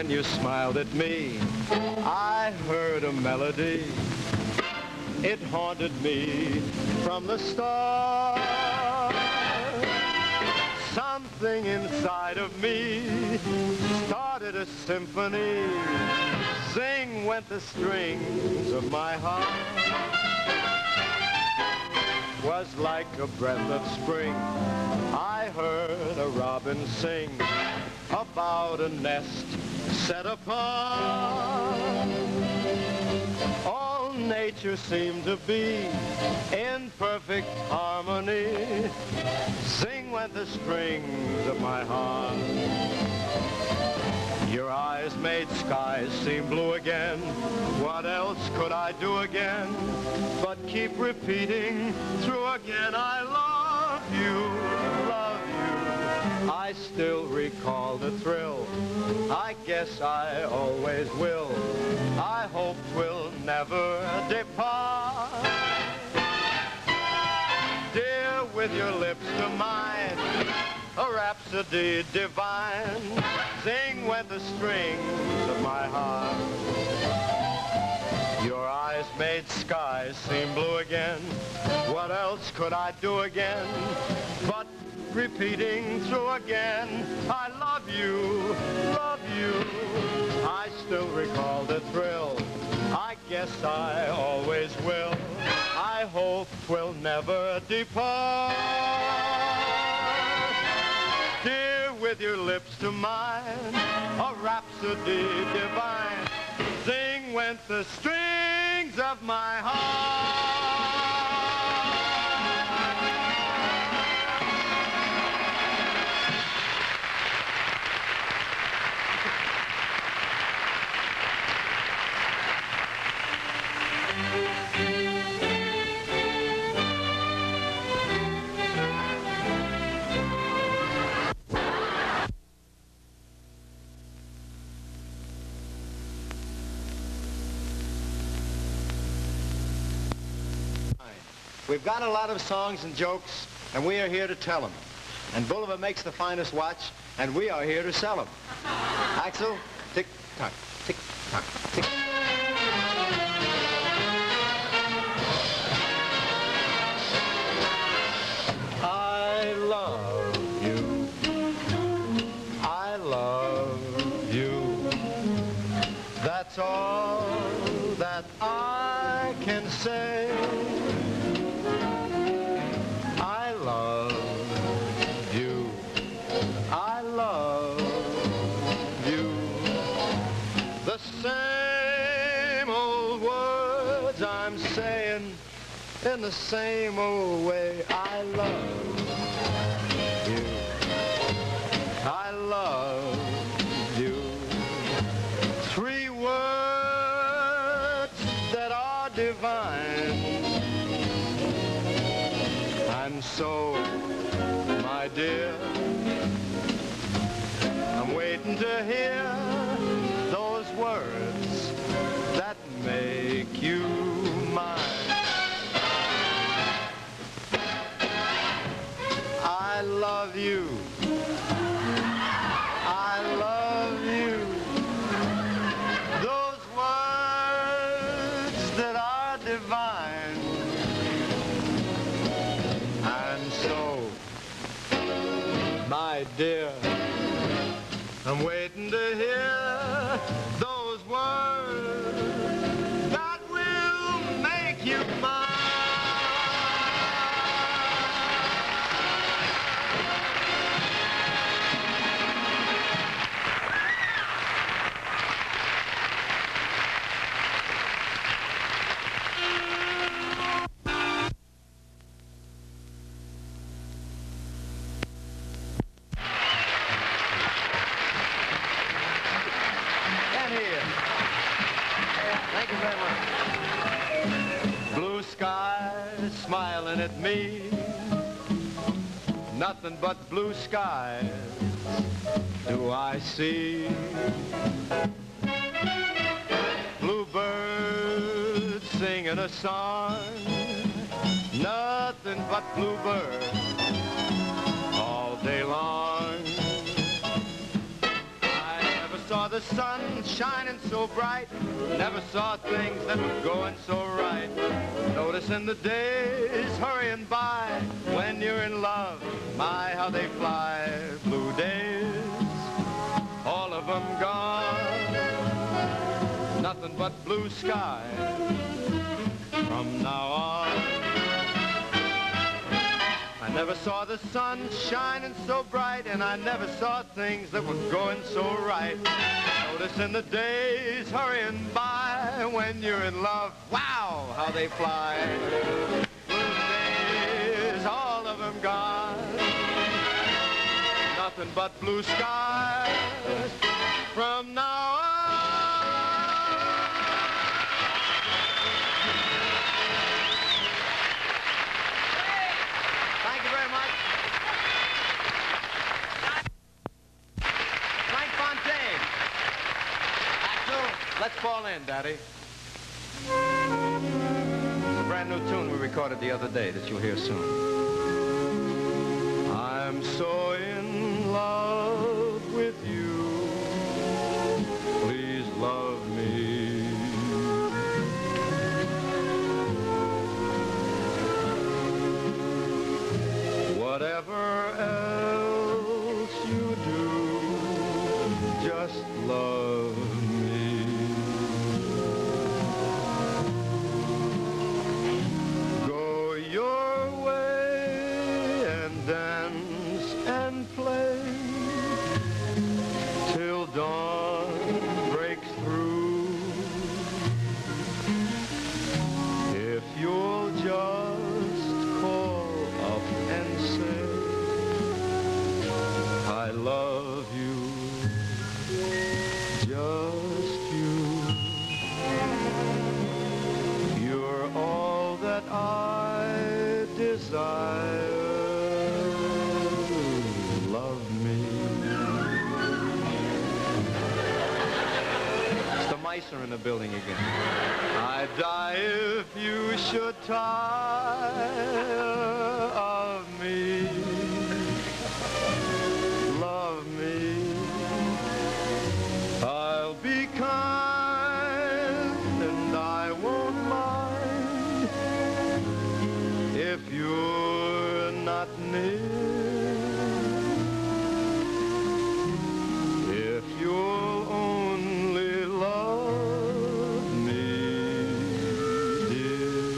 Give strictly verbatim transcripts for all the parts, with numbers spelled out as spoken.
when you smiled at me, I heard a melody. It haunted me from the start. Something inside of me started a symphony. Sing went the strings of my heart. Was like a breath of spring. I heard a robin sing about a nest set apart. All nature seemed to be in perfect harmony. Sing went the strings of my heart. Your eyes made skies seem blue again. What else could I do again but keep repeating through again? I love you, love you. I still recall the thrill. I guess I always will. I hope 'twill never depart. Dear, with your lips to mine, a rhapsody divine. Sing with the strings of my heart. Your eyes made skies seem blue again. What else could I do again but repeating through again? I love you, love you. I still recall the thrill. I guess I always will. I hope 'twill never depart. Dear, with your lips to mine, a rhapsody divine. Sing went the strings of my heart. We've got a lot of songs and jokes, and we are here to tell them. And Bulova makes the finest watch, and we are here to sell them. Axel, tick-tock, tick-tock, tick. I love you. I love you. That's all that I can say. I love you. I love you. The same old words I'm saying in the same old way. I love you. I love you. Three words that are divine. And so, my dear, I'm waiting to hear those words that make you mine. I love you. I love you. Those words that are divine. And so, my dear, I'm waiting to hear those words that will make you mine. Thank you very much. Blue skies smiling at me. Nothing but blue skies do I see. Bluebirds singing a song. Nothing but bluebirds all day long. I never saw the sun shining so bright. Never saw things that were going so right. Noticing the days hurrying by. When you're in love, my, how they fly. Blue days, all of them gone. Nothing but blue sky from now on. I never saw the sun shining so bright, and I never saw things that were going so right. Noticing the days hurrying by. When you're in love, wow, how they fly. Blue days, all of them gone. Nothing but blue skies from now on. Thank you very much. Frank Fontaine. Axel, let's fall in, Daddy. It's a brand new tune we recorded the other day that you'll hear soon. I'm so in love with you. Please love me. Whatever else you do, just love me. Go your way and dance and play till dawn breaks through. If you'll just call up and say, I love you, just you. You're all that I desire. Love me. It's the mice are in the building again. I'd die if you should tire of me. Love me. I'll be kind and I won't mind if you're not near. If you'll only love me, dear.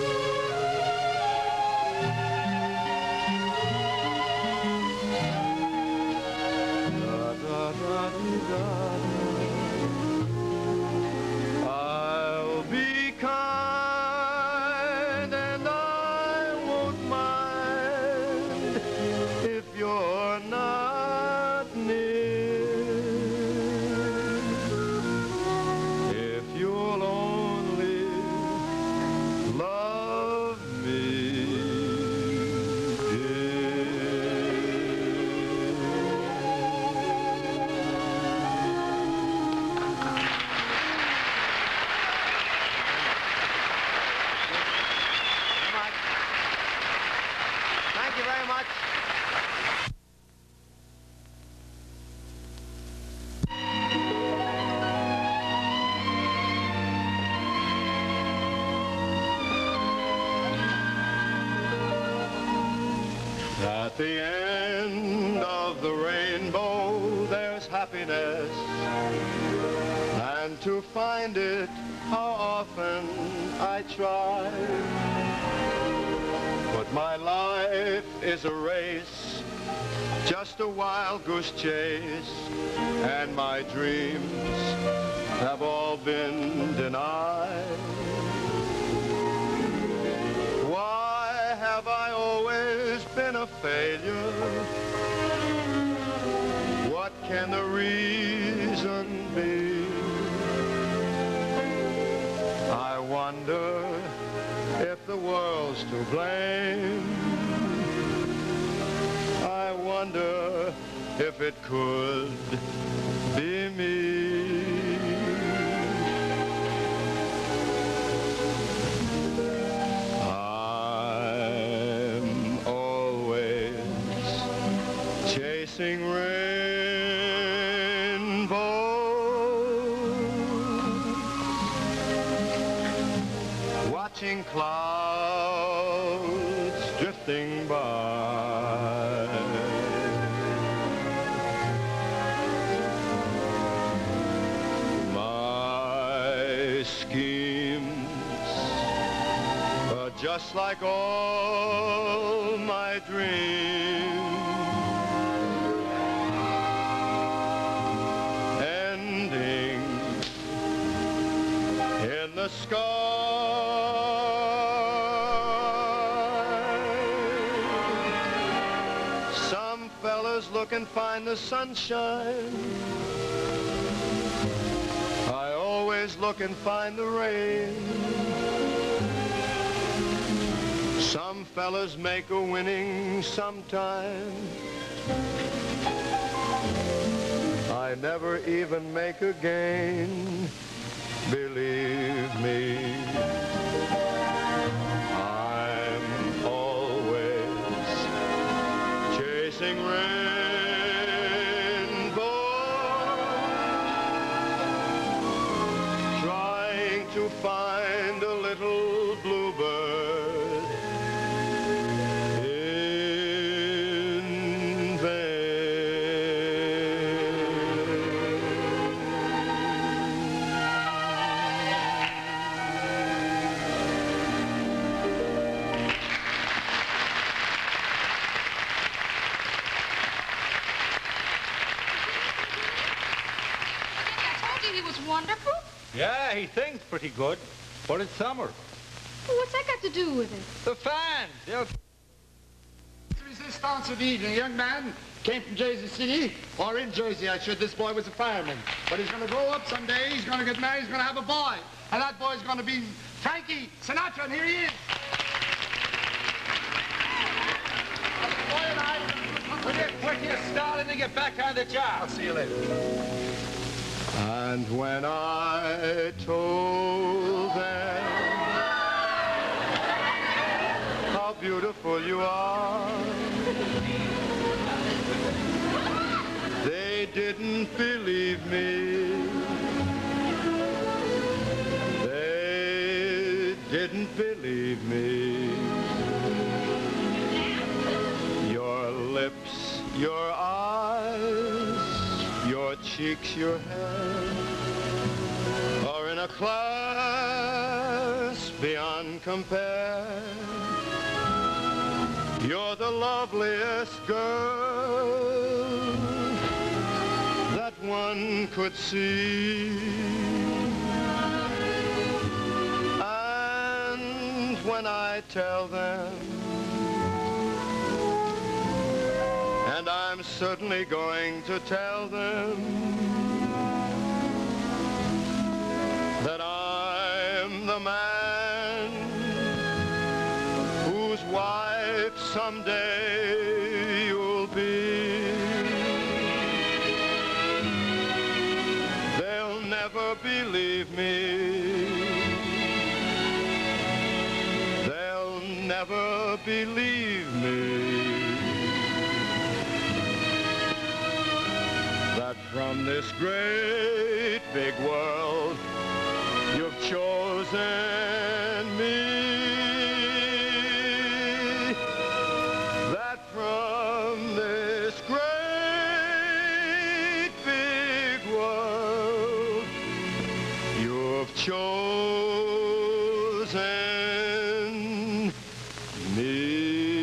Da, da, da, dee, da, da. I'll be kind and I won't mind if you're not near. If you'll only love me, Thank you very much. At the end of the rainbow, there's happiness, and to find it, how often I try. But my life is a race, just a wild goose chase, and my dreams have all been denied. Why have I always been a failure? What can the reason be? I wonder if the world's to blame. I wonder if it could be me. I'm always chasing rainbows watching clouds drifting by. My schemes are just like all my dreams, ending in the sky. Some fellas look and find the sunshine. I always look and find the rain. Some fellas make a winning sometime. I never even make a gain. Believe me, I'm always chasing rainbows, trying to find a little bluebird in wonderful? Yeah, he sings pretty good, but it's summer. Well, what's that got to do with it? The fans, they'll... Resistance of the evening. A young man came from Jersey City, or in Jersey, I should. This boy was a fireman. But he's going to grow up someday. He's going to get married. He's going to have a boy. And that boy's going to be Frankie Sinatra, and here he is. Will you quit here, starting to get back on the job? I'll see you later. And when I told them how beautiful you are, they didn't believe me. They didn't believe me. Your lips, your eyes, your cheeks, your hair are in a class beyond compare. You're the loveliest girl that one could see. And when I tell them, and I'm certainly going to tell them, that I'm the man whose wife someday you'll be. They'll never believe me. They'll never believe me. That from this great big world you've chosen me. That from this great big world you've chosen me.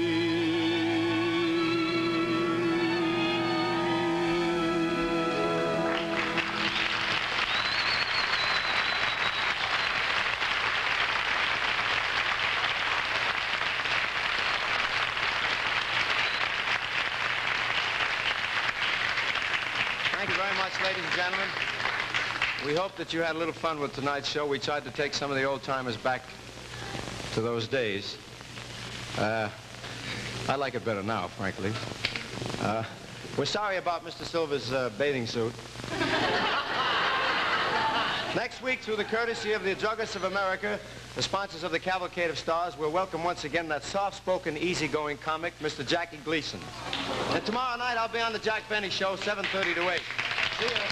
Thank you very much, ladies and gentlemen. We hope that you had a little fun with tonight's show. We tried to take some of the old-timers back to those days. Uh, I like it better now, frankly. Uh, we're sorry about Mister Silver's uh, bathing suit. Next week, through the courtesy of the Druggers of America, the sponsors of the Cavalcade of Stars, we'll welcome once again that soft-spoken, easygoing comic, Mister Jackie Gleason. And tomorrow night, I'll be on the Jack Benny Show, seven thirty to eight. See ya.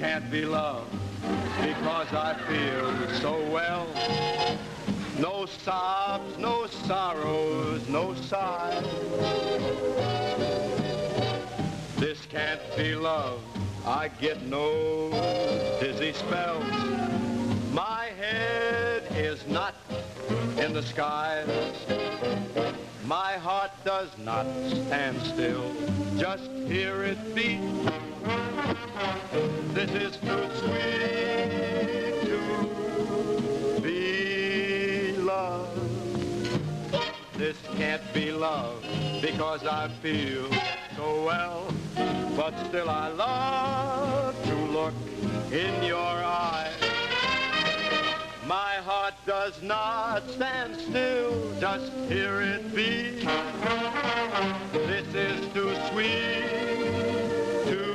can't be love because I feel so well. No sobs, no sorrows, no sighs. This can't be love. I get no dizzy spells. My head is not in the skies. My heart does not stand still. Just hear it beat. This is too sweet to be love. This can't be love because I feel so well. But still I love to look in your eyes. My heart does not stand still, just hear it beat. This is too sweet to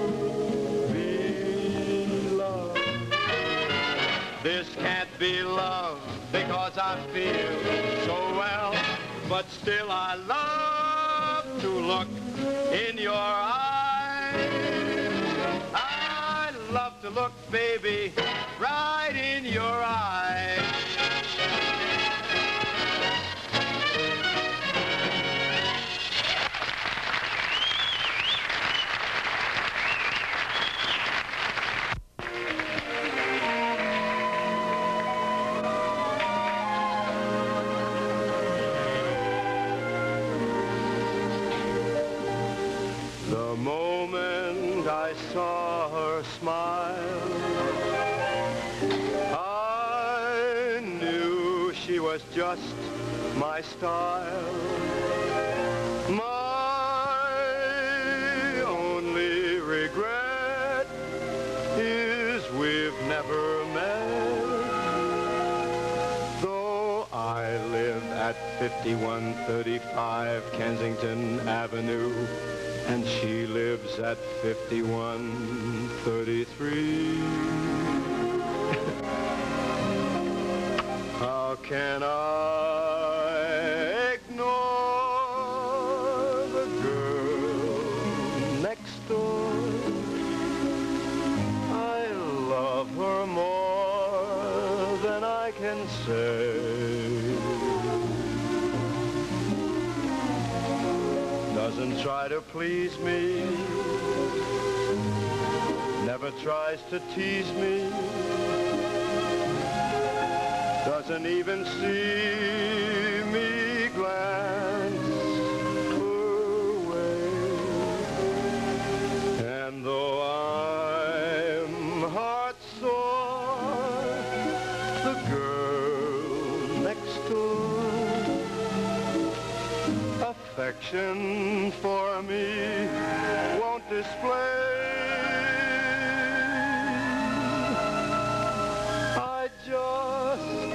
be love. This can't be love because I feel so well. But still I love to look in your eyes. I love to look, baby, right in your eyes. The moment I saw her smile, I knew she was just my style. My only regret is we've never met. Though I live at fifty-one thirty-five Kensington Avenue, and she lives at fifty-one thirty-three. How can I ignore the girl next door? I love her more than I can say. Doesn't try to please me, never tries to tease me, doesn't even see me glance her way. And though I'm heart sore, the girl next door, affection for me won't display. I just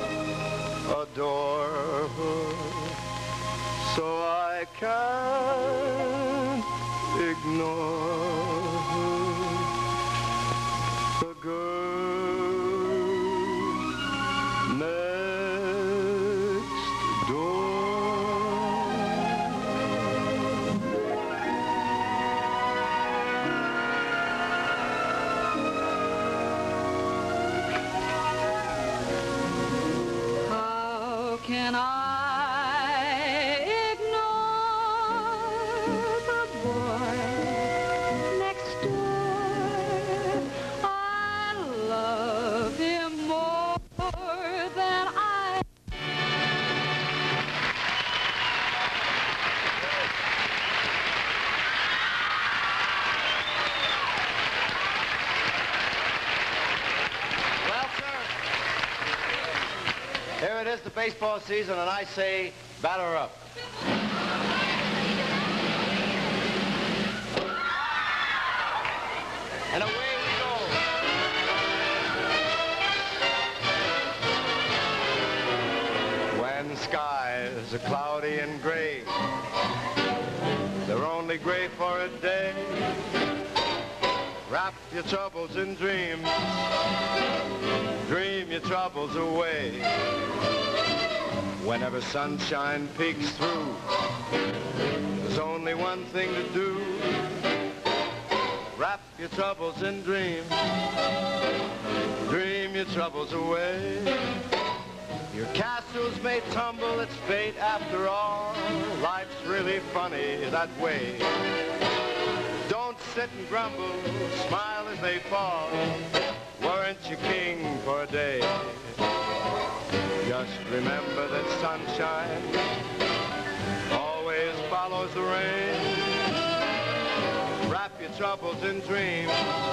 adore her, so I can't ignore her. The girl next door. How can I ignore the boy next door? I love him more than I. Well, sir, here it is, the baseball season, and I say, batter up. And away we go. When skies are cloudy and gray, they're only gray for a day. Wrap your troubles in dreams, dream your troubles away. Whenever sunshine peeks through, there's only one thing to do. Wrap your troubles in dreams. Dream your troubles away. Your castles may tumble, it's fate after all. Life's really funny that way. Don't sit and grumble, smile as they fall. Weren't you king for a day? Just remember that sunshine always follows the rain. Wrap your troubles in dreams.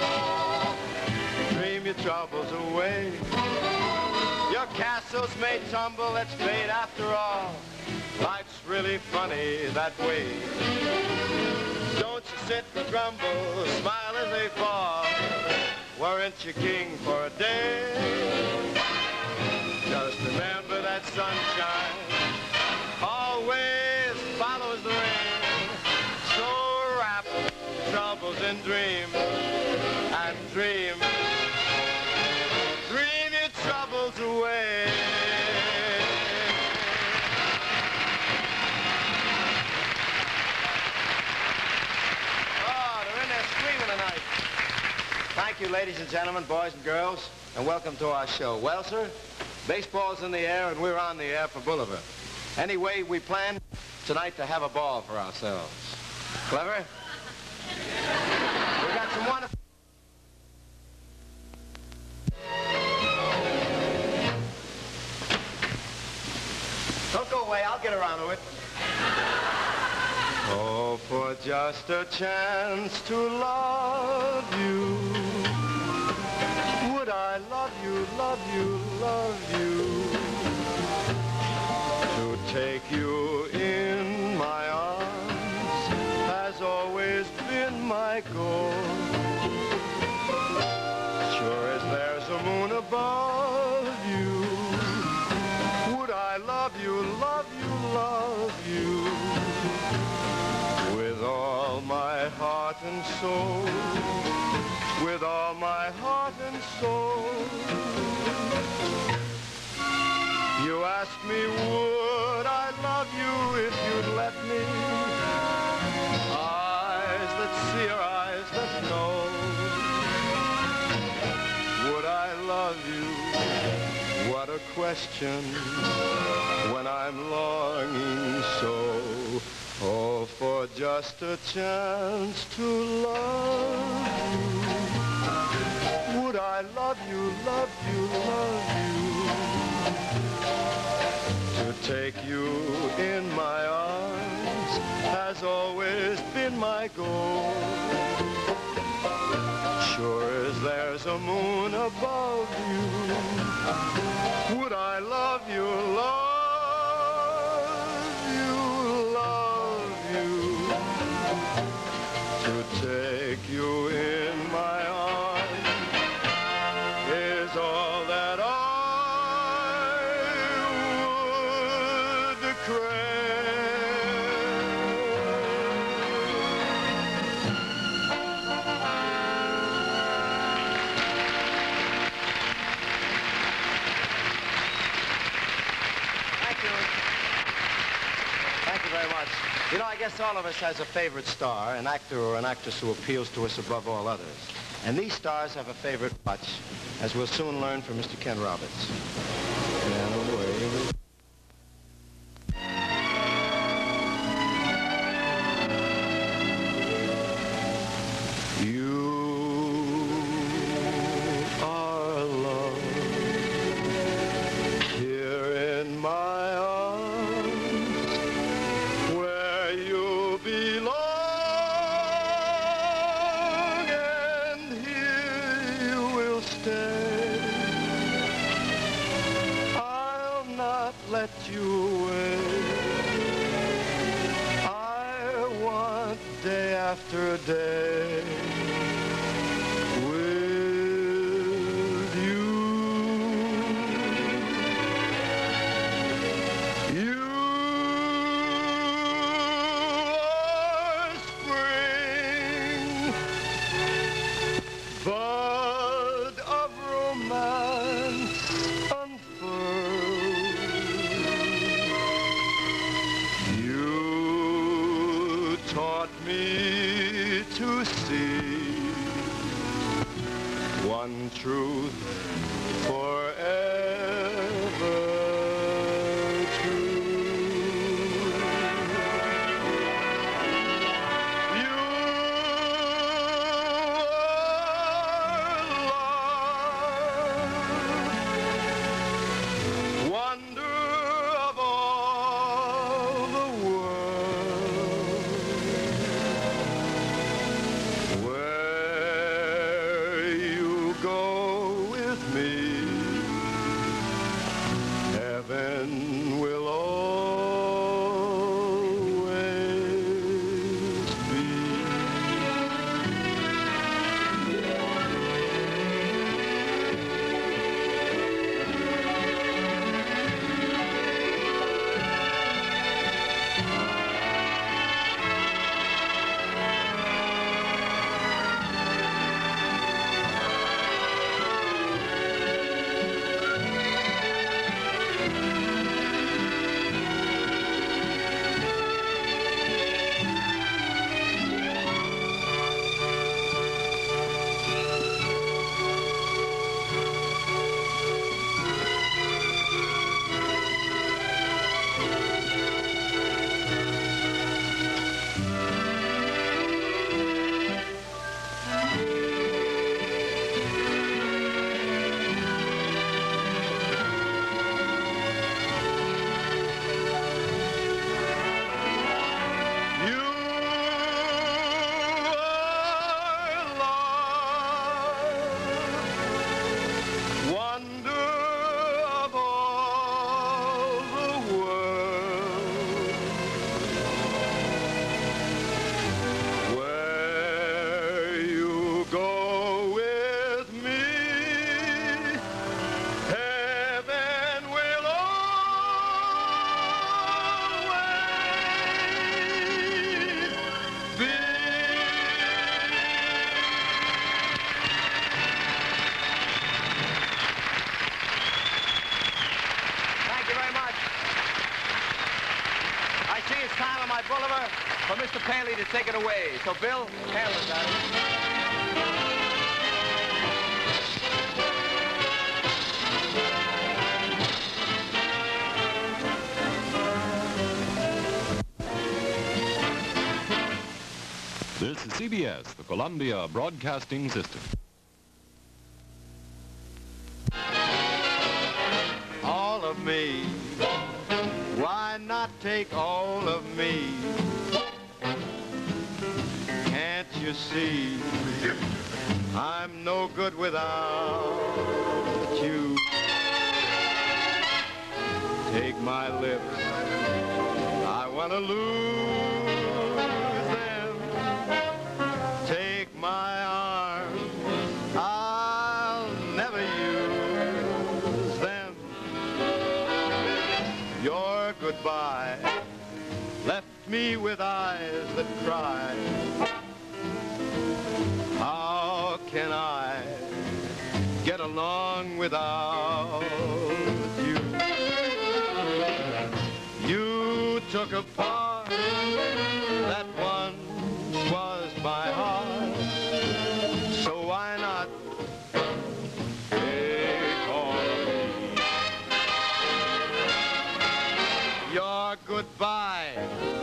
Dream your troubles away. Your castles may tumble, it's fate after all. Life's really funny that way. Don't you sit and grumble, smile as they fall. Weren't you king for a day? Just remember that sunshine always follows the rain. So wrap troubles in dreams and dream. Dream your troubles away. Oh, they're in there screaming tonight. Thank you, ladies and gentlemen, boys and girls, and welcome to our show. Well, sir, baseball's in the air, and we're on the air for Boulevard. Anyway, we plan tonight to have a ball for ourselves. Clever? We got some wonderful... Don't go away, I'll get around to it. Oh, for just a chance to love you. Would I love you, love you, love you. To take you in my arms has always been my goal. Sure as there's a moon above you. Would I love you, love you, love you. With all my heart and soul. With all my heart and soul. You asked me, would I love you if you'd let me? Eyes that see are eyes that know. Would I love you? What a question when I'm longing so. Oh, for just a chance to love you. Would I love you, love you, love you. To take you in my arms has always been my goal. Sure as there's a moon above you. Would I love you, love you, love you. To take you in my arms is all that I would crave. Thank you. Thank you very much. You know, I guess all of us has a favorite star, an actor or an actress who appeals to us above all others. And these stars have a favorite watch, as we'll soon learn from Mister Ken Roberts. And away we You are alone here in my arms where you belong, and here you will stay. I'll not let you away. I want day after day with you. You are spring, bud of romance unfurled. You taught me to see one truth forever true. You are love, wonder of all the world. Where you go with me, heaven will always be. You are love, wonder of all the world. Where you go with me, heaven will always be. Thank you very much. I see it's time on my boulevard for Mister Paley to take it away. So, Bill, handle it, darling. This is C B S, the Columbia Broadcasting System. All of me, why not take all of me? Can't you see I'm no good without you? Take my lips, I want to lose them. Take my arms, I'll never use them. Your goodbye left me with eyes that cry. How can I get along without you? You took a part that once was my heart, so why not take all of me? Your goodbye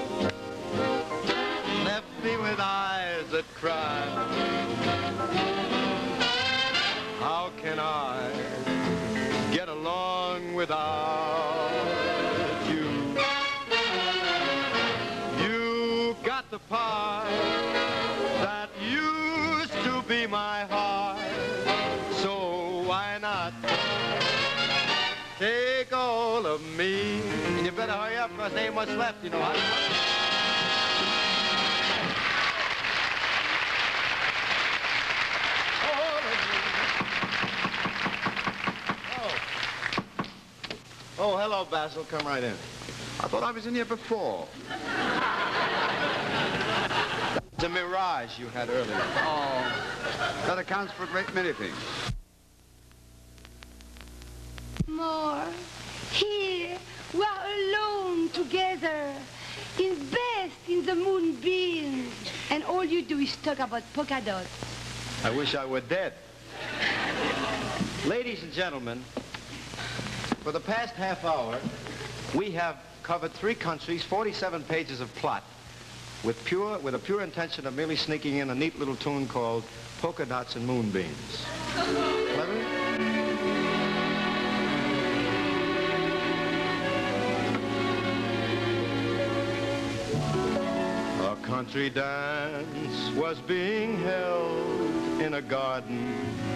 left me with eyes that cry. How can I get along without you? You got the part that used to be my heart, so why not take all of me? And you better hurry up, because there ain't much left, you know. I Oh, hello, Basil. Come right in. I thought I was in here before. It's a mirage you had earlier. Oh, that accounts for a great many things. More. Here, we are alone together, in best in the moonbeams, and all you do is talk about polka dots. I wish I were dead. Ladies and gentlemen, for the past half hour, we have covered three countries, forty-seven pages of plot, with pure, with a pure intention of merely sneaking in a neat little tune called Polka Dots and Moonbeams. Clever? A country dance was being held in a garden.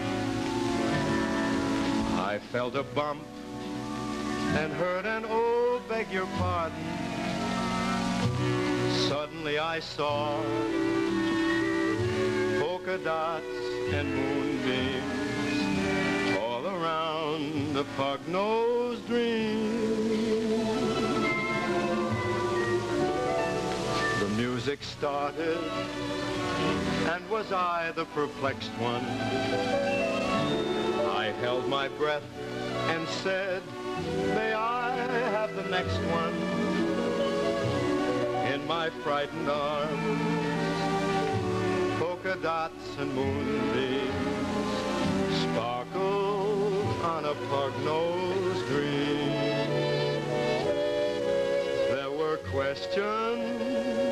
I felt a bump and heard an "oh, beg your pardon." Suddenly I saw polka dots and moonbeams all around the pug-nosed dream. The music started, and was I the perplexed one? I held my breath and said, "May I have the next one?" In my frightened arms, polka dots and moonbeams sparkled on a pug-nosed dream. There were questions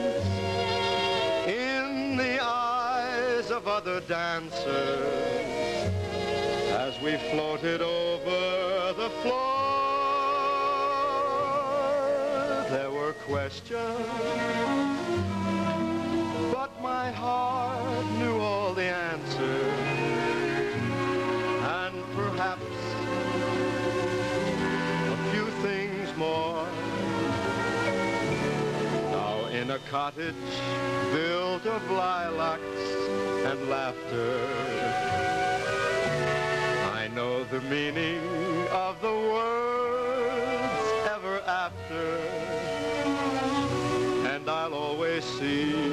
in the eyes of other dancers as we floated over the floor. There were questions, but my heart knew all the answers, and perhaps a few things more. Now in a cottage built of lilacs and laughter, I know the meaning of the words ever after, and I'll always see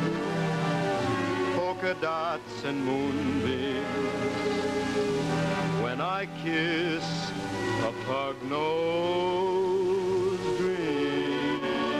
polka dots and moonbeams when I kiss a pug-nosed dream.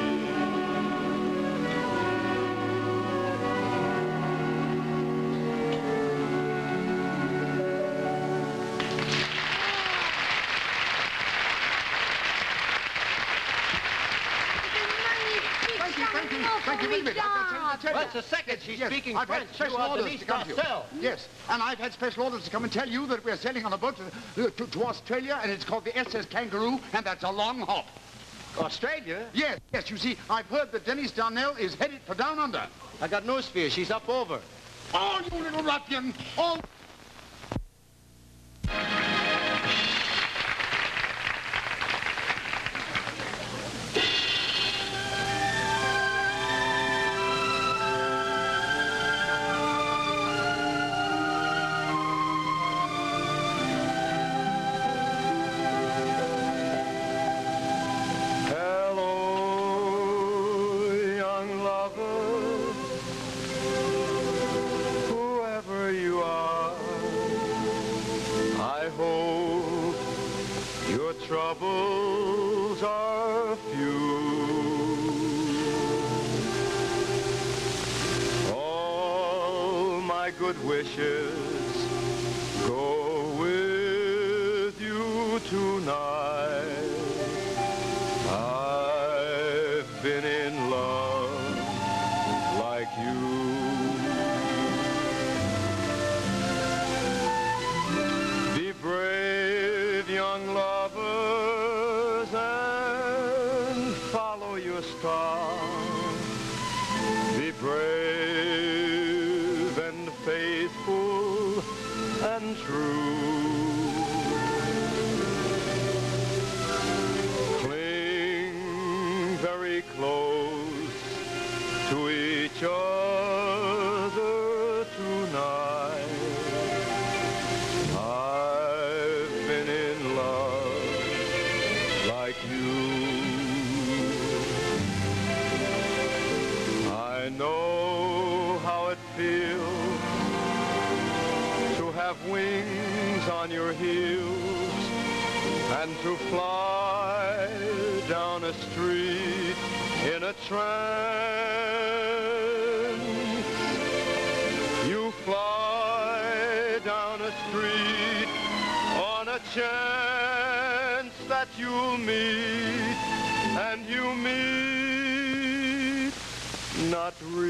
Thank you, thank you, thank you very much. I've got something to tell you. That's the second she's Yes, speaking I've French. had special You are orders Denise to come to you. Darcel. Yes, and I've had special orders to come and tell you that we're sailing on a boat to, to, to Australia, and it's called the S S Kangaroo, and that's a long hop. Australia? Yes, yes, you see, I've heard that Denise Darnell is headed for down under. I got news for you. She's up over. Oh, you little ruffian! Oh! Troubles are few. All my good wishes go with you tonight. I've been in love like you. Be brave, young lovers, and follow your star. Be brave and faithful and true. Cling very close to each other tonight. I've been in love like you. I know how it feels to have wings on your heels and to fly down a street in a trance. You fly down a street chance that you'll meet, and you meet, not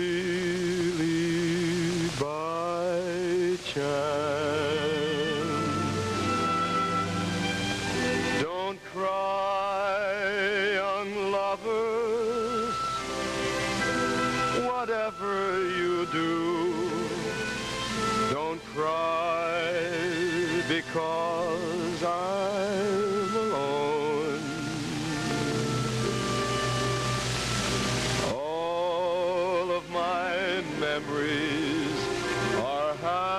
really by chance. Don't cry, young lovers, whatever you do, don't cry because I'm alone. All of my memories are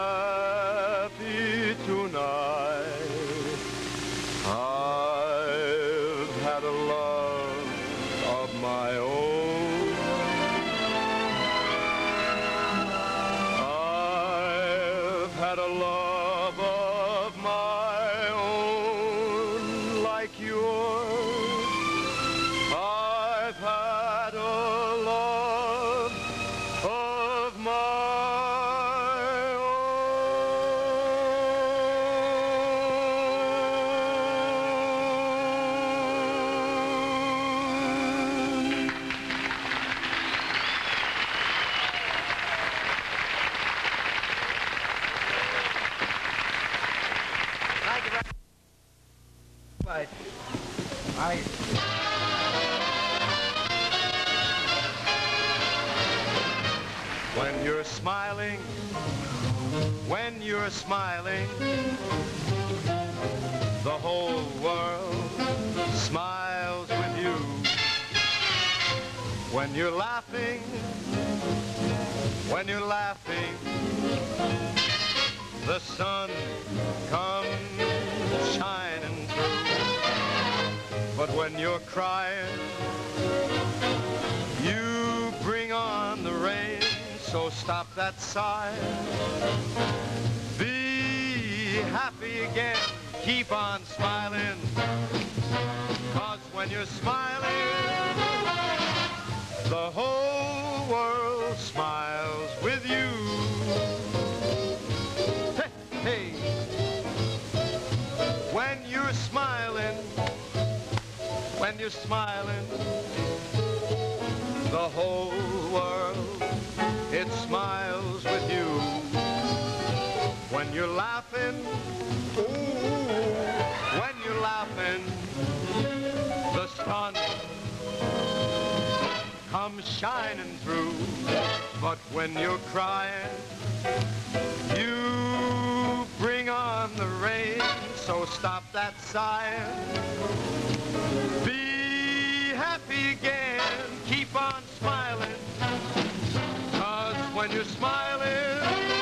happy tonight. I've had a love of my own. I've had a love of my own like yours. I've had a love of my own. Thank you very much. I... When you're smiling, when you're smiling, the whole world smiles with you. When you're laughing, when you're laughing, the sun comes shining through. But when you're crying, you bring on the rain. So stop that sigh. Be happy again. Keep on smiling. 'Cause when you're smiling, the whole world smiles with you. Hey, hey. When you're smiling, when you're smiling, the whole world, it smiles with you. When you're laughing, ooh, when you're laughing, the sun comes shining through. But when you're crying, you bring on the rain. So stop that sighing. Be happy again. Keep on smiling. 'Cause when you're smiling,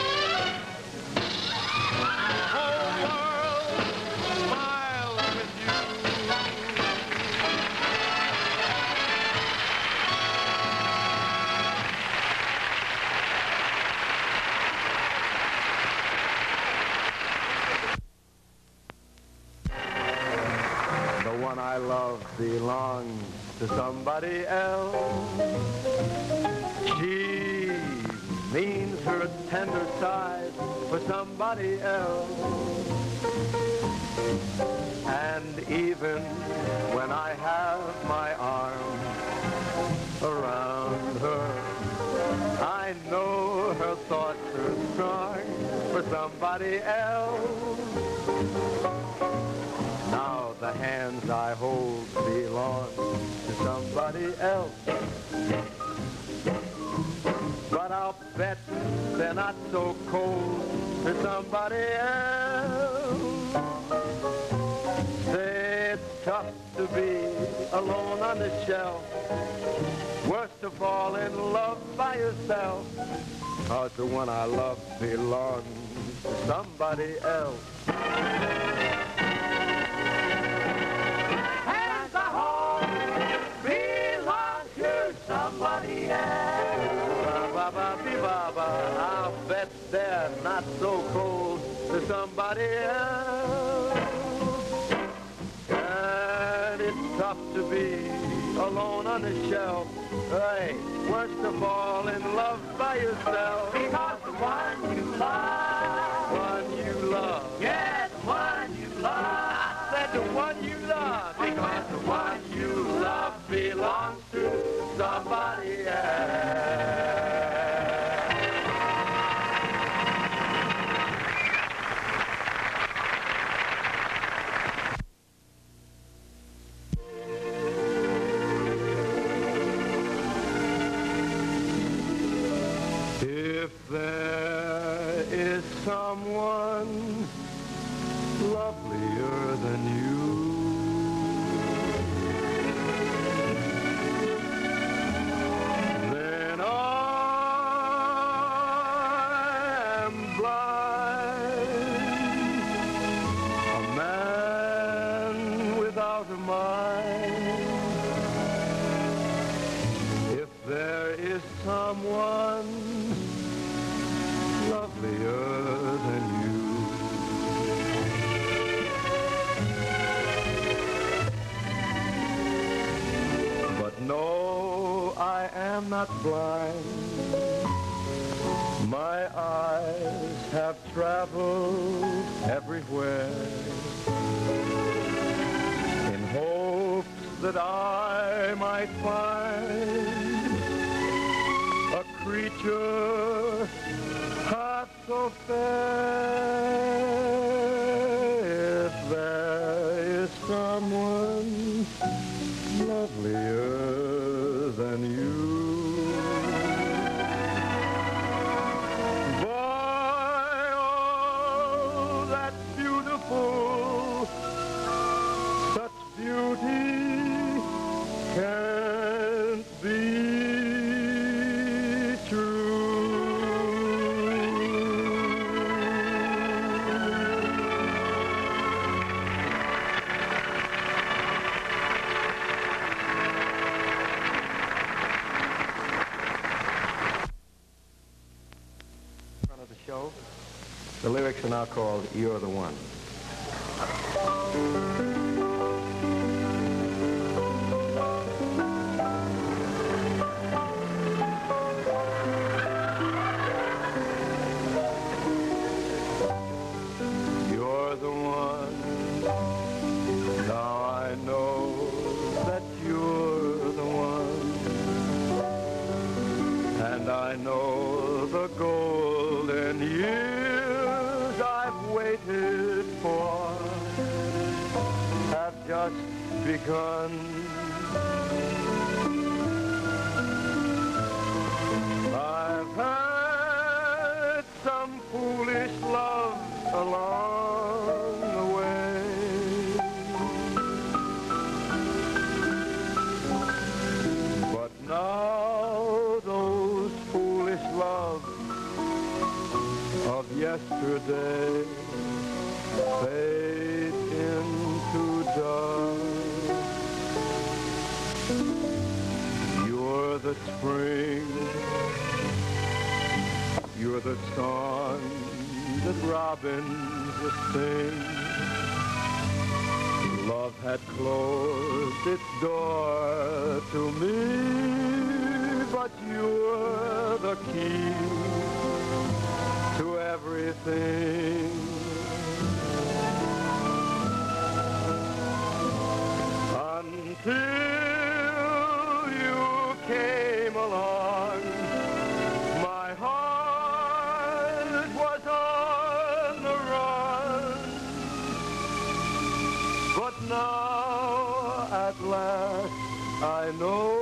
the whole world smiles with you. The one I love belongs to somebody else. She means her tender side for somebody else. And even when I have my arms around her, I know her thoughts are strong for somebody else. Now the hands I hold belong to somebody else. But I'll bet they're not so cold to somebody else. Say it's tough to be alone on the shelf. Worse to fall in love by yourself. 'Cause the one I love belongs to somebody else. Hands I hold belong to somebody else. Ba-ba-be-ba-ba, I'll bet they're not so cold to somebody else. And it's tough to be alone on the shelf. Hey, worse to fall in love by yourself. Because the one you love, one you love, yeah, the one you love. is someone lovelier than you, then I am blind, a man without a mind. If there is someone lovelier than you, but no, I am not blind. My eyes have traveled everywhere in hopes that I might find a creature half so fair. If there is someone lovelier than you, boy, oh, that's beautiful. Such beauty can't be show. The lyrics are now called You're the One. You're the one. Now I know that you're the one. And I know the golden years I've waited for have just begun. I've had some foolish love along the way, but now those foolish loves of yesterday fade into dust. You're the spring, you're the song that robins sing. Love had closed its door to me, but you're the key to everything. Until you came along, my heart was on the run. But now at last I know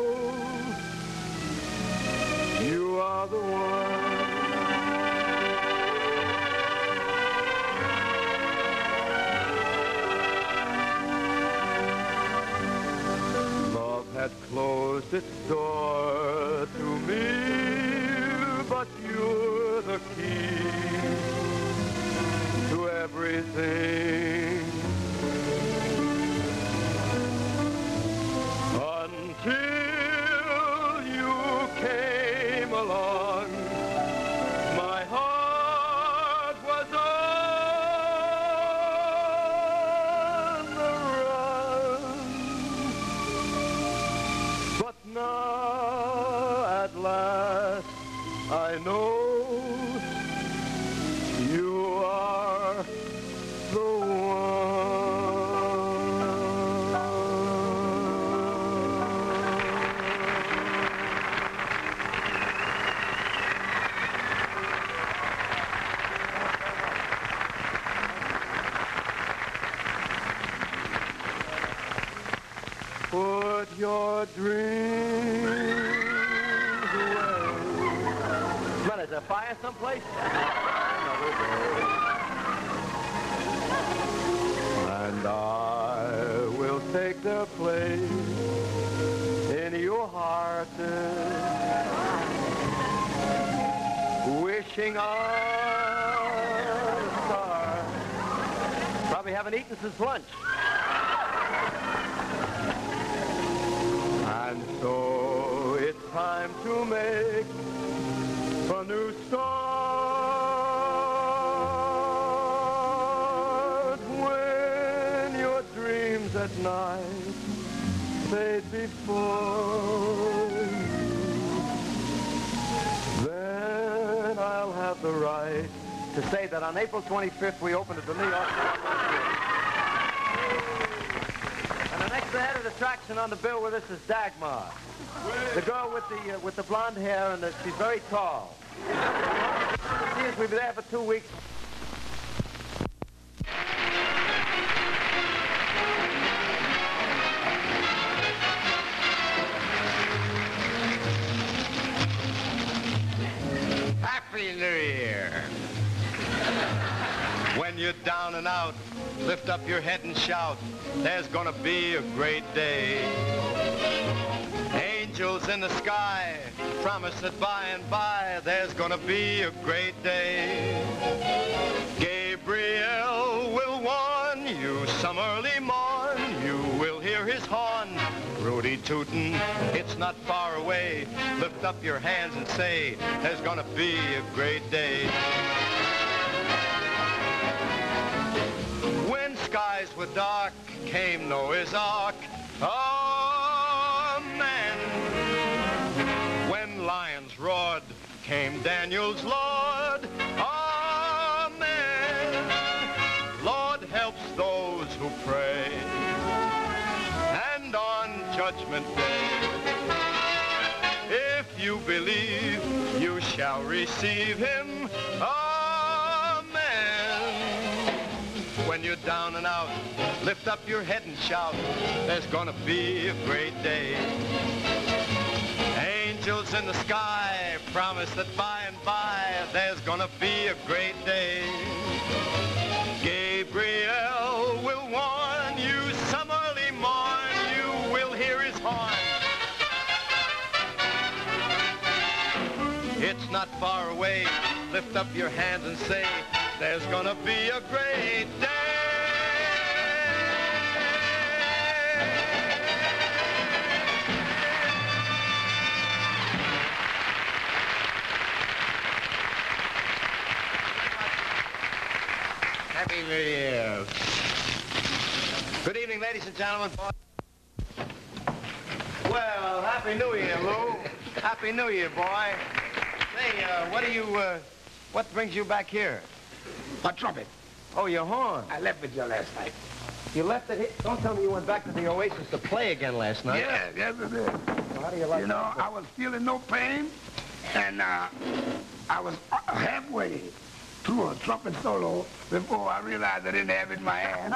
you are the one. Had closed its door to me, but you're the key to everything. Until you came along, my heart was on the run. But now, at last, I know you are the Put your dreams away. Well, is there fire someplace? a place in your heart, wishing on a star. Probably haven't eaten since lunch. And so it's time to make a new start. When your dreams at night fade before you, then I'll have the right to say that on April twenty-fifth we opened at the New York And the next head of the attraction on the bill with us is Dagmar, the girl with the uh, with the blonde hair, and the, she's very tall. She is, we'll be there for two weeks. Happy New Year. When you're down and out, lift up your head and shout, there's gonna be a great day. Angels in the sky promise that by and by there's gonna be a great day. Gabriel will warn you some early morn, you will hear his horn, Rudy tootin', it's not far away. Lift up your hands and say, there's gonna be a great day. When skies were dark, came Noah's Ark. Amen. When lions roared, came Daniel's Lord. Amen. Lord helps those who pray. And on Judgment Day, if you believe, you shall receive him. When you're down and out, lift up your head and shout, there's gonna be a great day. Angels in the sky promise that by and by there's gonna be a great day. Gabriel will warn you some early morn, you will hear his horn. It's not far away, lift up your hands and say, there's gonna be a great day. Happy New Year. Good evening, ladies and gentlemen. Well, Happy New Year, Lou. Happy New Year, boy. Say, uh, what do you, uh, what brings you back here? A trumpet. Oh, your horn. I left with you last night. You left it here? Don't tell me you went back to the Oasis to play again last night. Yeah, yes, I did. Well, how do you like You know, that? I was feeling no pain, and uh, I was halfway through a trumpet solo before I realized I didn't have it in my hand.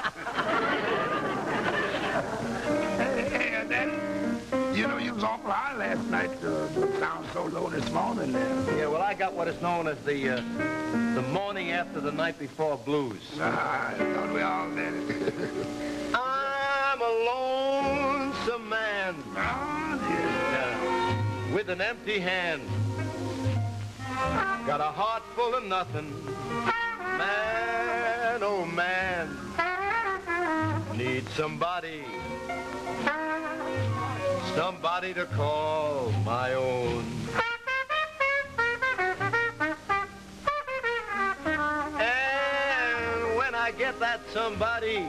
hey, hey, and then, you know, you was awful high last night to sound so low this morning there. Yeah, well, I got what is known as the uh, the morning after the night before blues. Ah, I thought we all did it. I'm a lonesome man. Ah, yeah. Yeah, with an empty hand. Got a heart full of nothing. Man, oh man. Need somebody. Somebody to call my own. And when I get that somebody,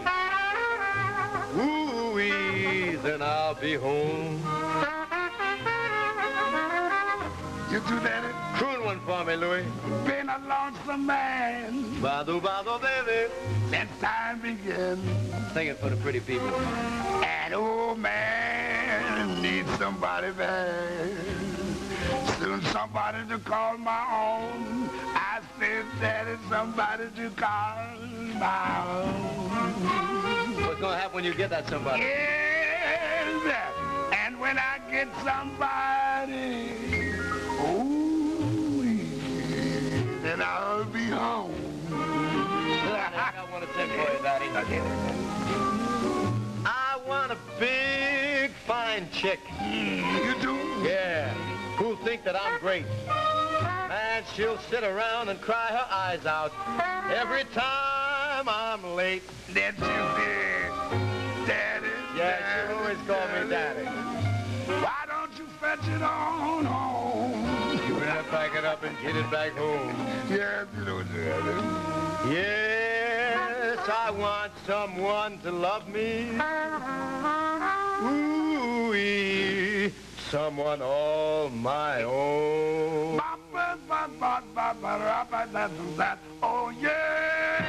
ooh-wee, then I'll be home. You do that? Croon one for me, Louis. Been a lonesome man Bado, bado, baby. since time began. Sing it for the pretty people. An old man needs somebody back. Soon somebody to call my own. I said that is somebody to call my own. What's going to happen when you get that somebody? Yes, and when I get somebody, ooh, then I'll be home. I got one to sing for you, Daddy. I want a big fine chick. Mm, you do? Yeah. Who'll think that I'm great. Man, she'll sit around and cry her eyes out every time I'm late. That's you, dear. Daddy. Yeah, she'll always call me Daddy. Why don't you fetch it on home? You better pack it up and get it back home. Yes, little Daddy. Yes, I want someone to love me. Ooh-wee, someone all my own. Oh, yeah!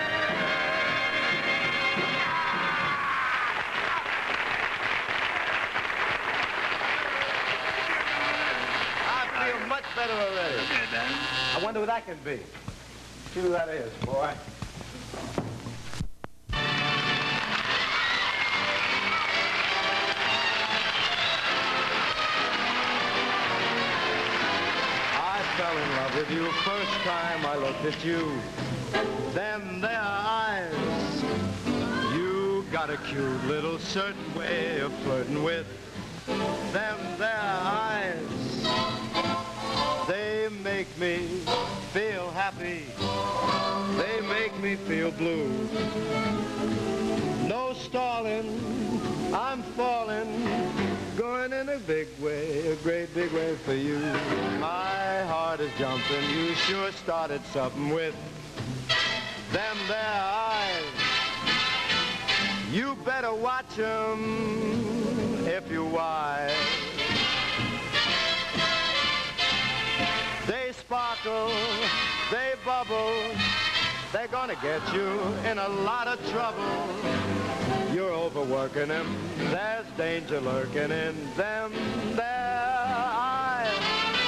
I feel much better already. I wonder who that can be. See who that is, boy. I fell in love with you first time I looked at you. Them their eyes. You got a cute little certain way of flirting with them their eyes. They make me feel happy. They make me feel blue. No stalling, I'm falling, going in a big way, a great big way for you. My heart is jumping, you sure started something with them their eyes. You better watch them if you wise. They sparkle, they bubble, they're gonna get you in a lot of trouble. You're overworking them, there's danger lurking in them, their eyes.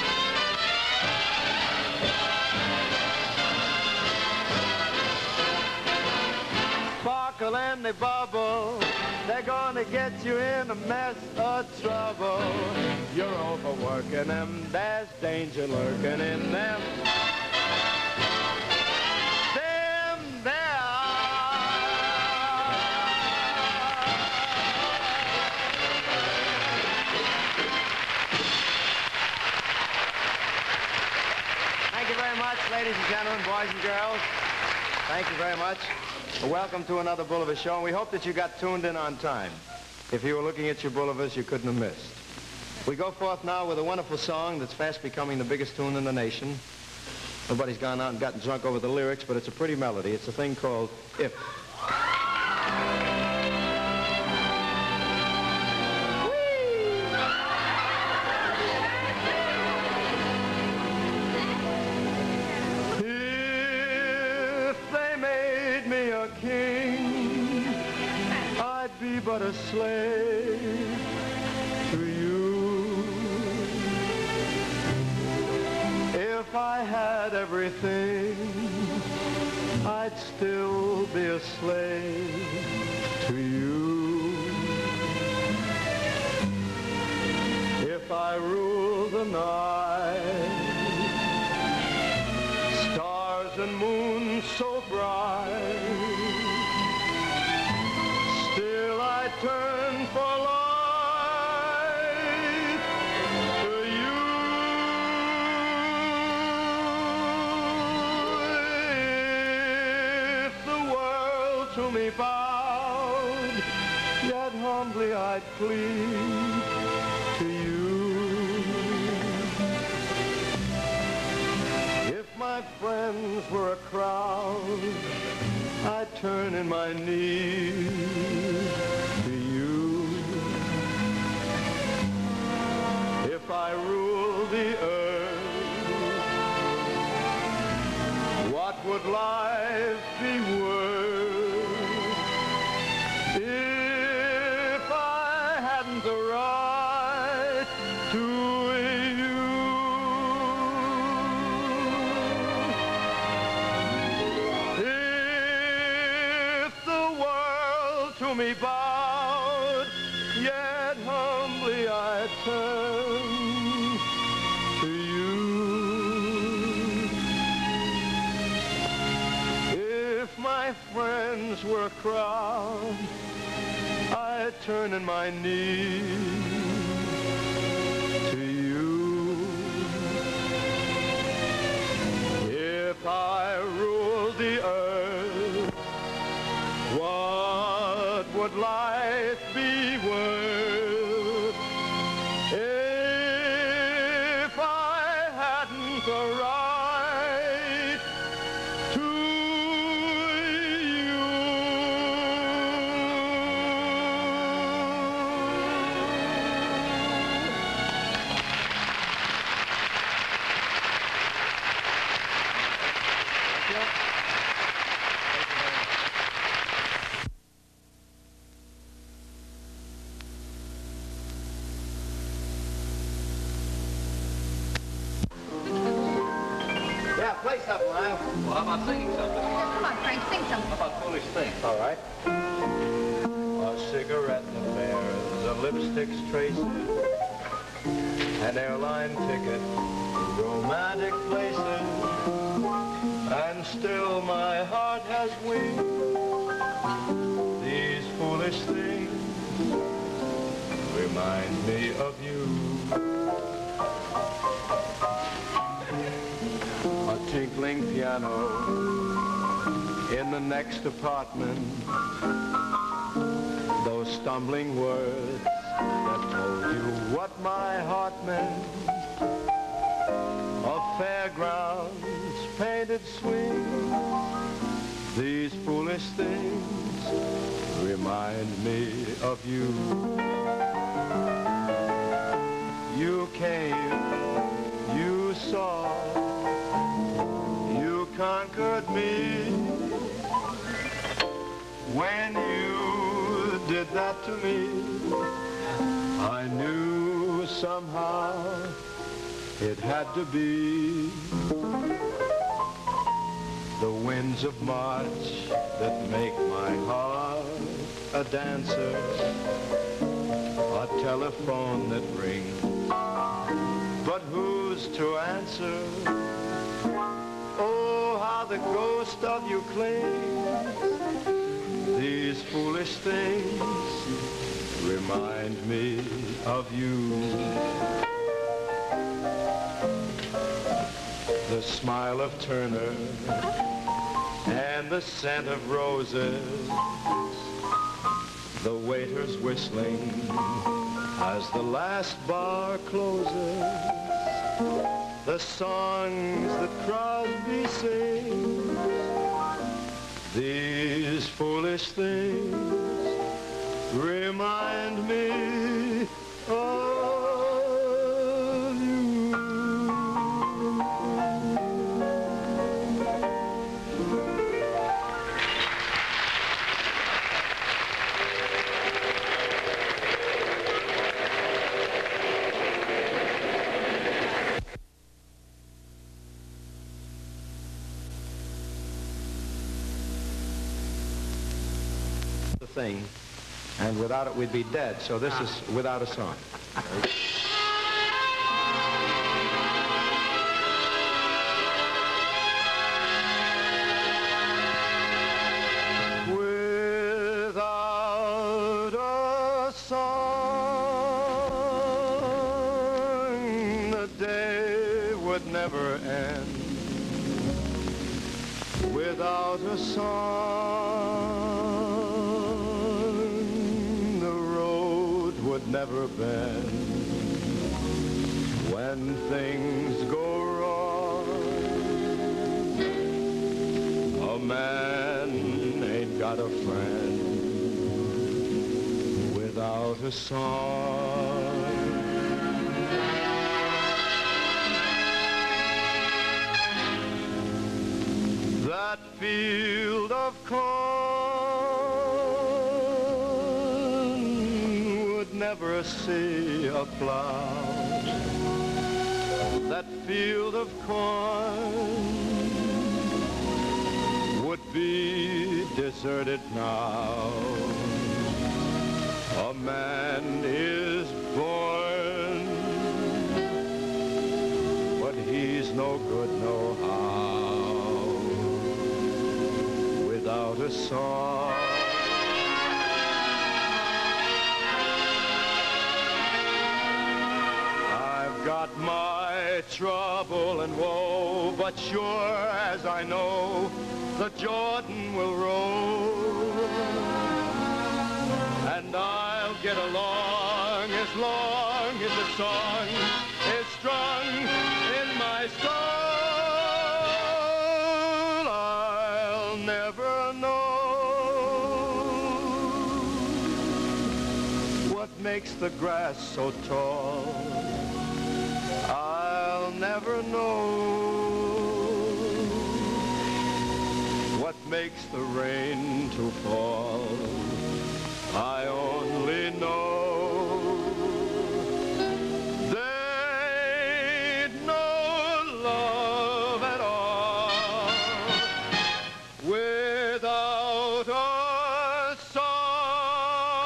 Sparkle and they bubble, they're gonna get you in a mess of trouble. You're overworking them, there's danger lurking in them. Them there. Thank you very much, ladies and gentlemen, boys and girls. Thank you very much. Welcome to another Boulevard show, and we hope that you got tuned in on time. If you were looking at your boulevards, you couldn't have missed. We go forth now with a wonderful song that's fast becoming the biggest tune in the nation. Nobody's gone out and gotten drunk over the lyrics, but it's a pretty melody. It's a thing called If. But a slave to you. If I had everything, I'd still be a slave to you. If I rule the night, stars and moon so bright, I turn for life to you. If the world to me bowed, yet humbly I'd plead to you. If my friends were a crowd, I'd turn in my knees to you. If I rule the earth, what would life be worth if I hadn't the right to you? To me bowed, yet humbly I turn to you. If my friends were a crowd, I'd turn in my knees if I ruled the earth, what would life be worth if I hadn't the right to you? Yeah, play something, Lyle. Well, how about singing something? Come on, Frank, sing something. How about Foolish Thing? All right. A cigarette affairs, a lipstick's traces, an airline ticket, romantic places, and still my heart has wings. These foolish things remind me of you. A tinkling piano in the next apartment, those stumbling words that told you what my heart meant, of fairgrounds, painted swings. These foolish things remind me of you. You came, you saw, you conquered me. When you did that to me, I knew somehow it had to be. The winds of March that make my heart a dancer, a telephone that rings, but who's to answer? Oh, how the ghost of you clings. These foolish things remind me of you. The smile of Turner and the scent of roses, the waiters whistling as the last bar closes, the songs that Crosby sings. These foolish things remind me of you. Thing, and without it we'd be dead. So this is without a song. Without a song, the day would never end. Without a song, would never bend. When things go wrong, a man ain't got a friend without a song. That field of corn would never see a plow. That field of corn would be deserted now. A man is born, but he's no good no how without a song. I've got my my trouble and woe, but sure as I know, the Jordan will roll, and I'll get along as long as the song is strung in my soul. I'll never know what makes the grass so tall. I'll never know what makes the rain to fall. I only know there ain't no love at all without a song.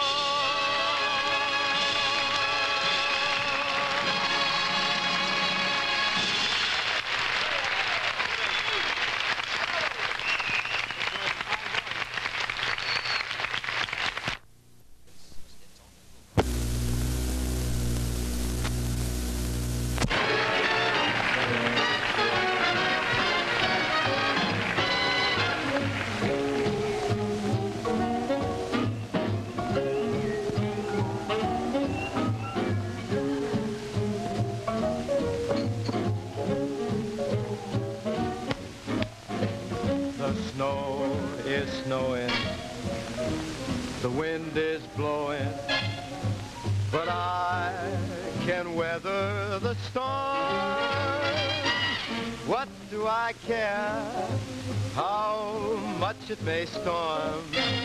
The snow is snowing, the wind is blowing, but I can weather the storm. What do I care how much it may storm?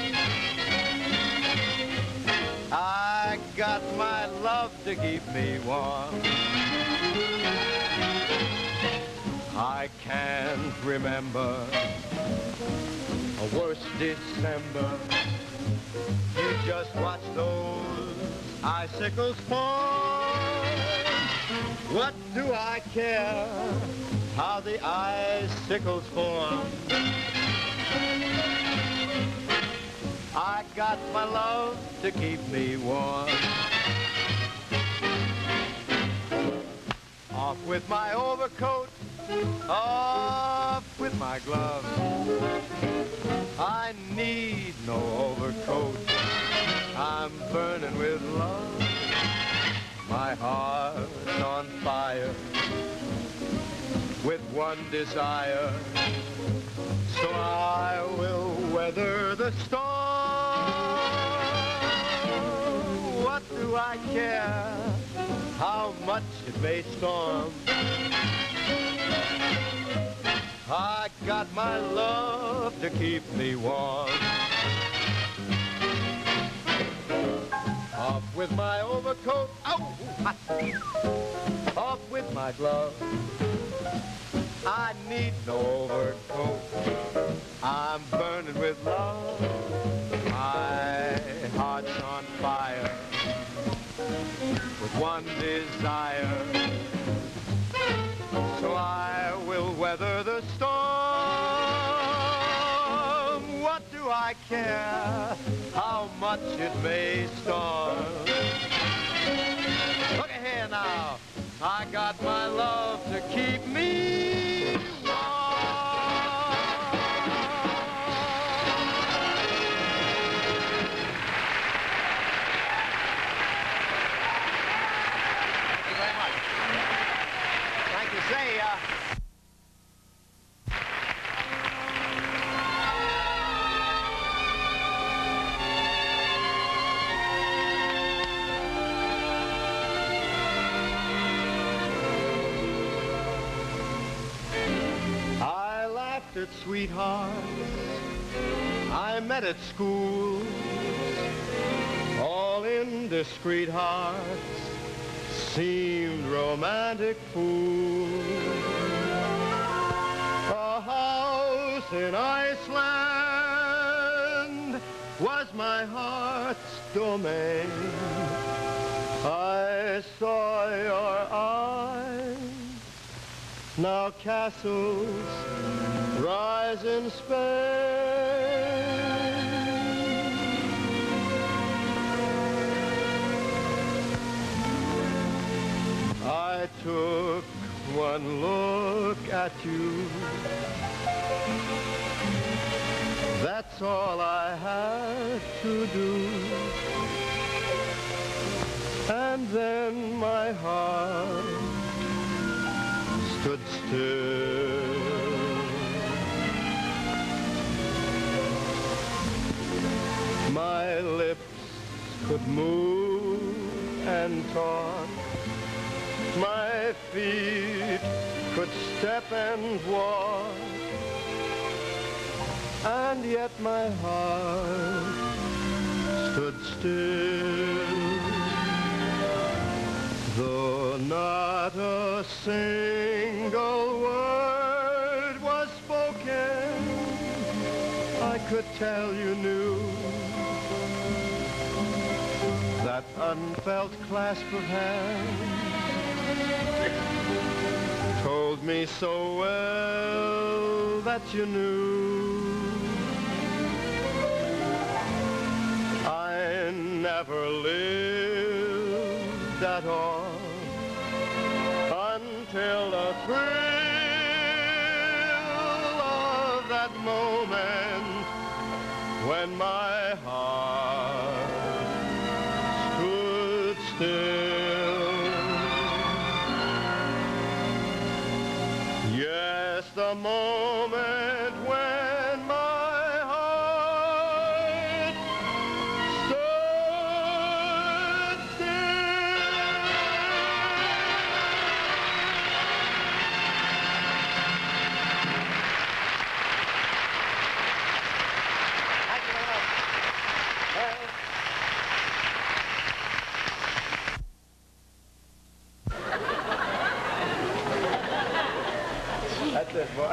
I got my love to keep me warm. I can't remember a worse December. You just watch those icicles fall. What do I care how the icicles form? I got my love to keep me warm. Off with my overcoat, off with my gloves. I need no overcoat, I'm burning with love. My heart's on fire with one desire, so I will weather the storm. What do I care how much it may storm? I got my love to keep me warm. Off with my overcoat, ow, hot. Off with my glove, I need no overcoat, I'm burning with love. My heart's on fire with one desire, so I will weather the storm. What do I care how much it may storm? Look at here now, I got my love to keep me warm. Thank you very much. Thank you. Say, uh... at sweethearts I met at school, all indiscreet hearts seemed romantic fools. A house in Iceland was my heart's domain. I saw your eyes, now castles rise in Spain. I took one look at you. That's all I had to do. And then my heart stood still. My lips could move and talk. My feet could step and walk. And yet my heart stood still. Though not a single word was spoken, I could tell you knew that unfelt clasp of hands told me so well that you knew. I never lived at all until the thrill of that moment when my heart stood still. Yes, the moment when my heart stood still. Thank you very much. That's it, boy.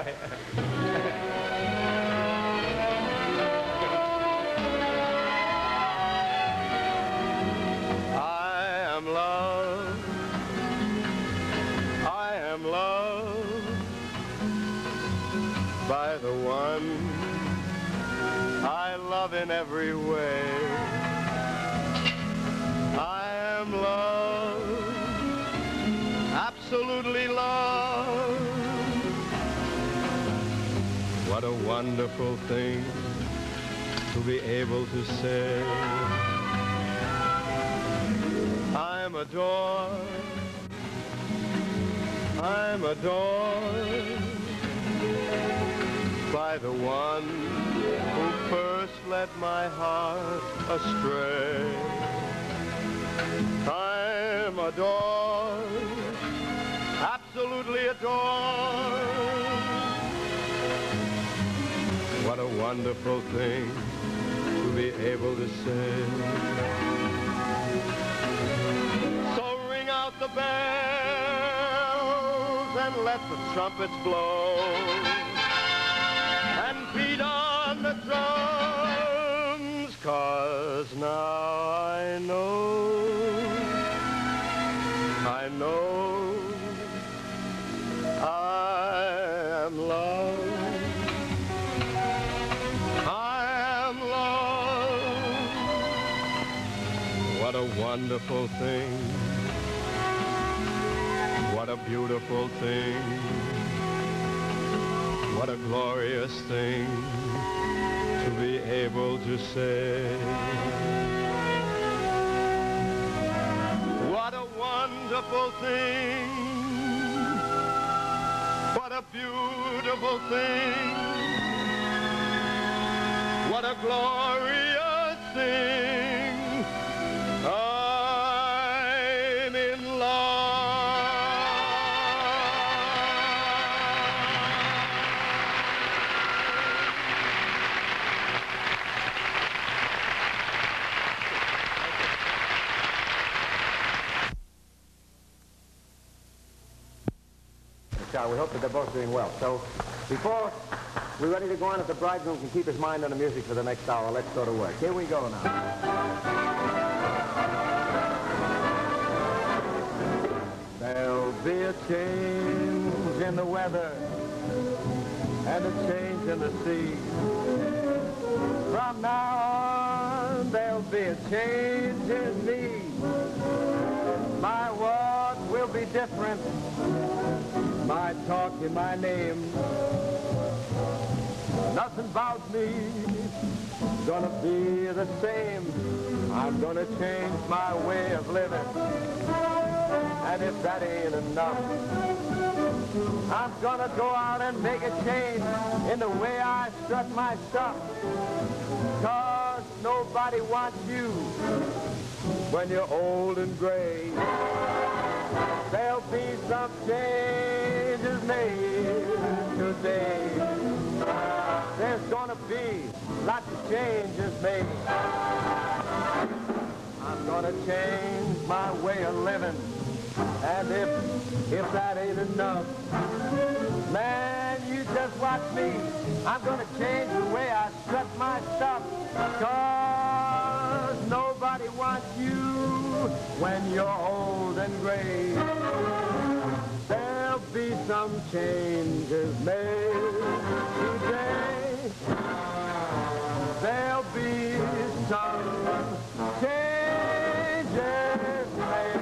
I am loved. I am loved by the one I love in every way. I am loved, absolutely loved. What a wonderful thing to be able to say. I'm adored. I'm adored by the one who first led my heart astray. I'm adored, absolutely adored. What a wonderful thing to be able to say. So ring out the bells and let the trumpets blow, and beat on the drums, 'cause now I know, I know I am loved. What a wonderful thing, what a beautiful thing, what a glorious thing to be able to say. What a wonderful thing, what a beautiful thing, what a glorious thing. I'm in love. We hope that they're both doing well. So before we're ready to go on, if the bridegroom can keep his mind on the music for the next hour, let's go to work. Here we go now. There'll be a change in the weather and a change in the sea. From now on, there'll be a change in me. My walk will will be different. My talk in my name. Nothing about me gonna be the same. I'm gonna change my way of living. And if that ain't enough, I'm gonna go out and make a change in the way I strut my stuff. Cause nobody wants you when you're old and gray. There'll be some changes made today. There's gonna be lots of changes made. I'm gonna change my way of living. And if, if that ain't enough, man, you just watch me. I'm gonna change the way I strut my stuff. Cause nobody wants you when you're old and gray. There'll be some changes made today. There'll be some changes made.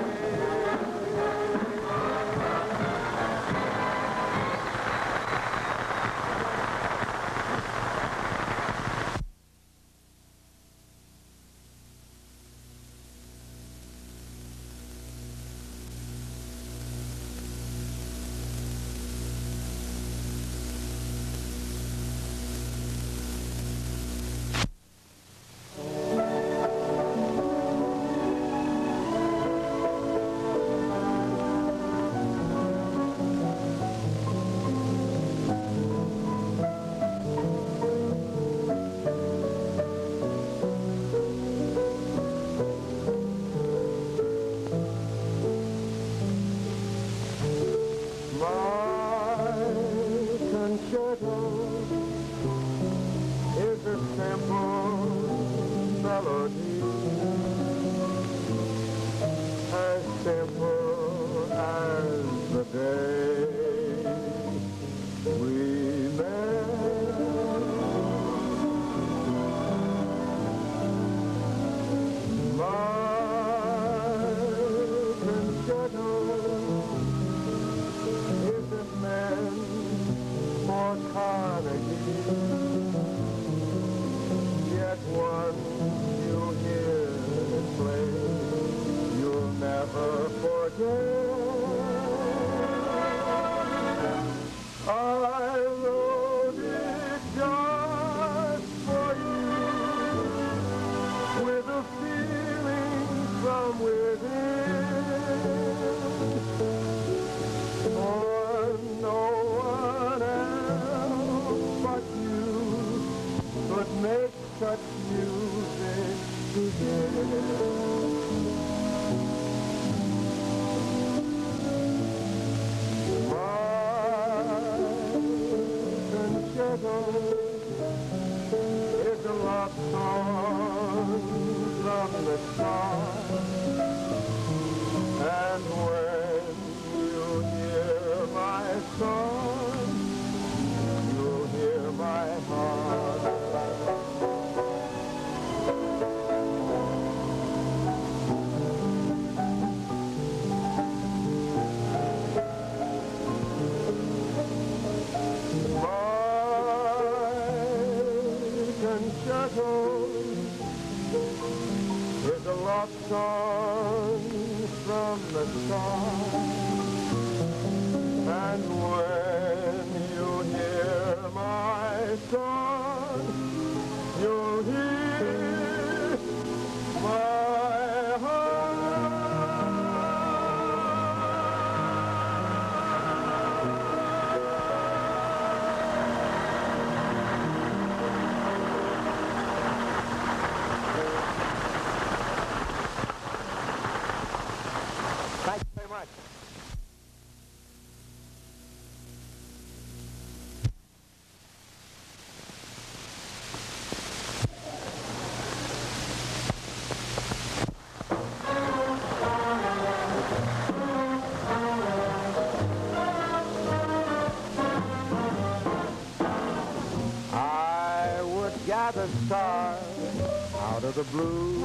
The stars, out of the blue.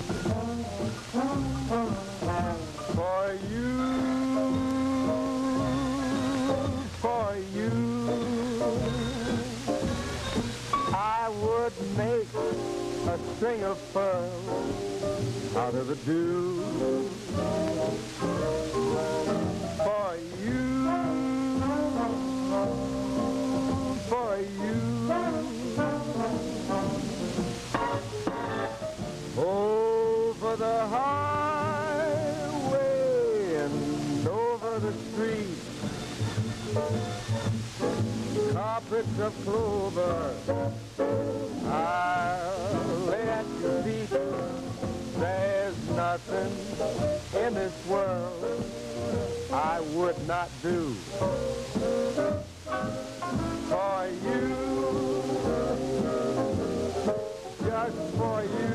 For you, for you, I would make a string of pearls out of the dew. For you, for you, over the highway and over the street, carpets of clover I'll lay at your feet. There's nothing in this world I would not do for you, just for you.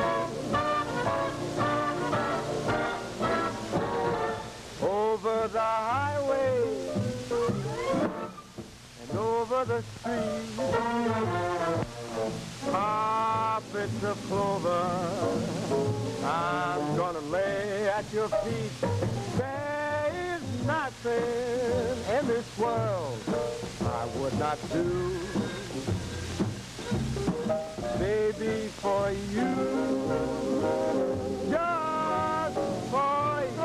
Over the highway and over the street, carpets of clover I'm gonna lay at your feet. There is nothing in this world I would not do, baby, for you, just for you.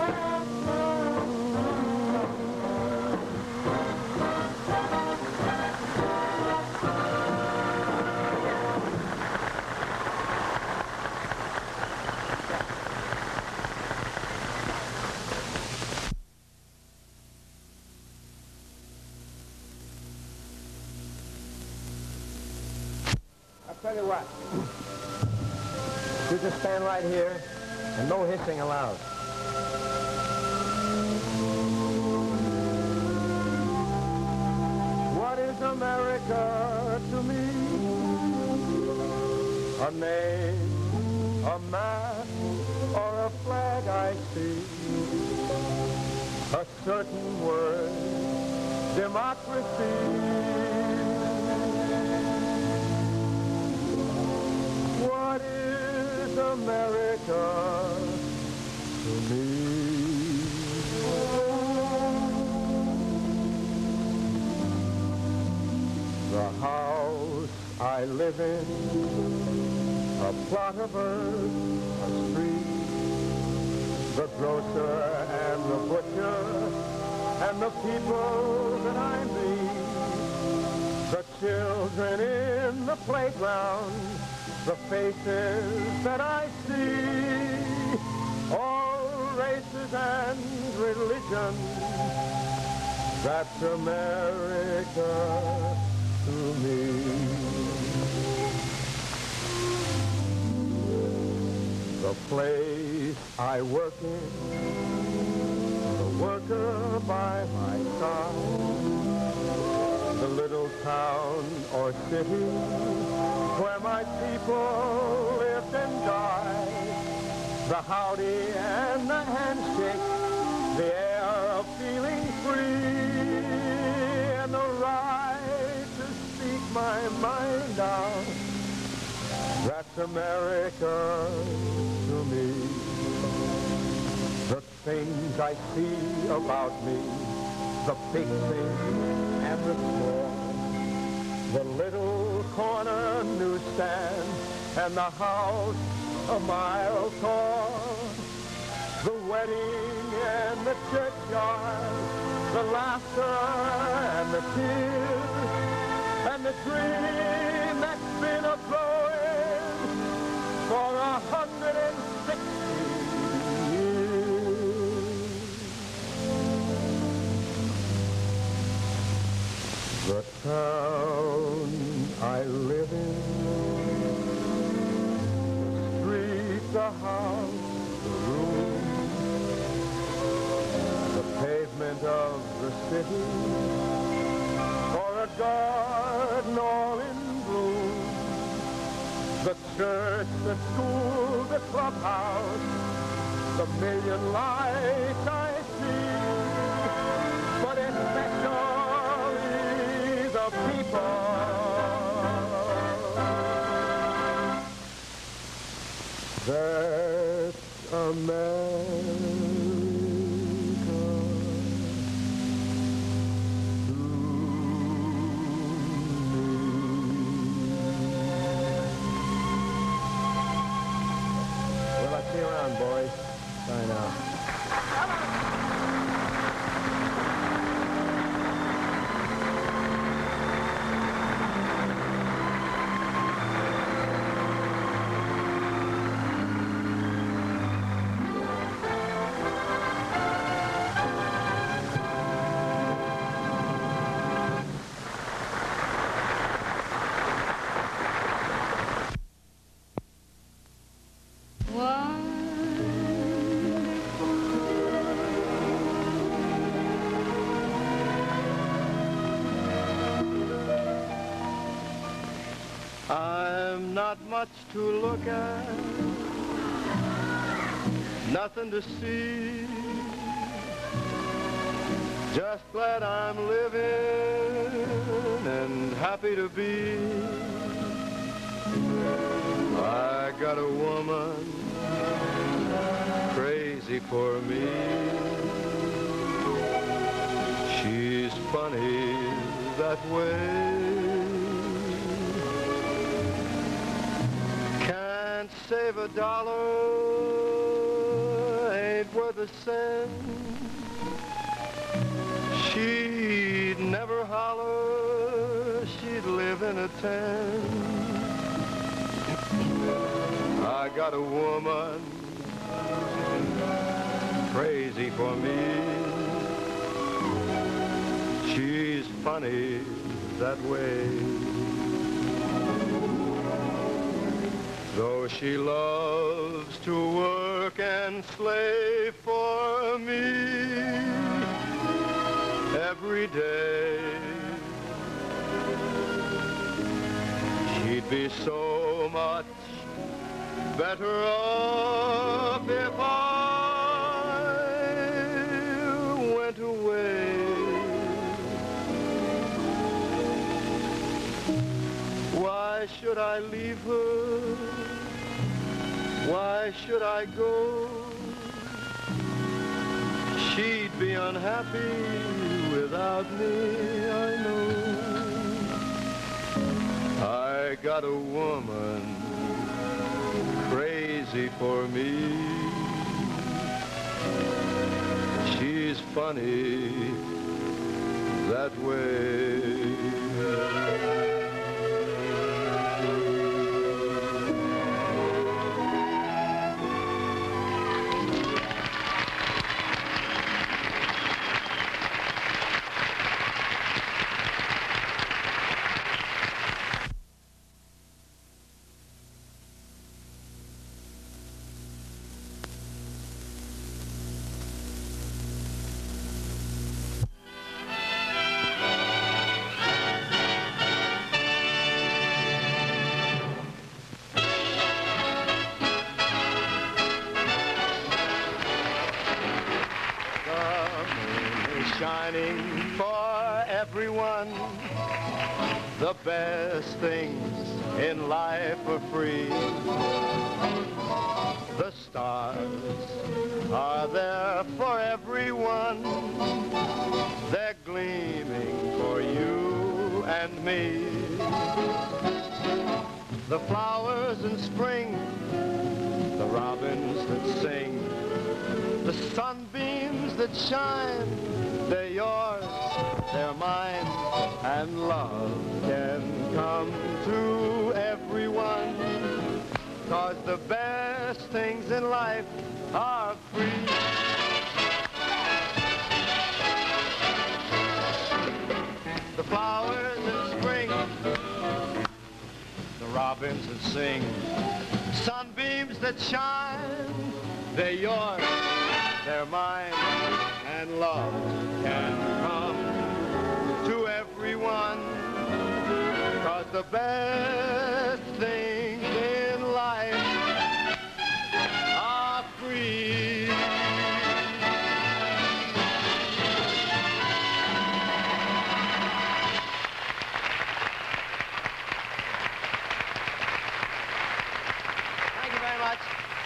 Tell you what, you just stand right here and no hissing allowed. What is America to me? A name, a map, or a flag I see. A certain word, democracy. What is America to me? The house I live in, a plot of earth, a street, the grocer and the butcher, and the people that I meet, the children in the playground, the faces that I see, all races and religions, that's America to me. The place I work in, the worker by my side, the little town or city where my people lived and died, the howdy and the handshake, the air of feeling free, and the right to speak my mind out, that's America to me. The things I see about me, the big things and the small, the little corner newsstand and the house a mile tall, the wedding and the churchyard, the laughter and the tears, and the dream that's been a-growing for a hundred and sixty years. The town I live in, the street, the house, the room, the pavement of the city, or a garden all in bloom, the church, the school, the clubhouse, the million lights I see, but especially the people. That's America. Well, I'll see you around, boys. Bye now. I'm not much to look at, nothing to see, just glad I'm living and happy to be. I got a woman crazy for me. She's funny that way. Can't save a dollar, ain't worth a cent. She'd never holler, she'd live in a tent. I got a woman crazy for me. She's funny that way. Though she loves to work and slave for me every day, she'd be so much better off if I went away. Why should I leave her? Why should I go? She'd be unhappy without me, I know. I got a woman crazy for me. She's funny that way. Shining for everyone. The best things in life are free. The stars are there for everyone. They're gleaming for you and me. The flowers in spring, the robins that sing, the sunbeams that shine, they're yours, they're mine, and love can come to everyone, 'cause the best things in life are free. The flowers in spring, the robins that sing, sunbeams that shine, they're yours, they're mine, and love can come to everyone, 'cause the best things in life are free. Thank you very much.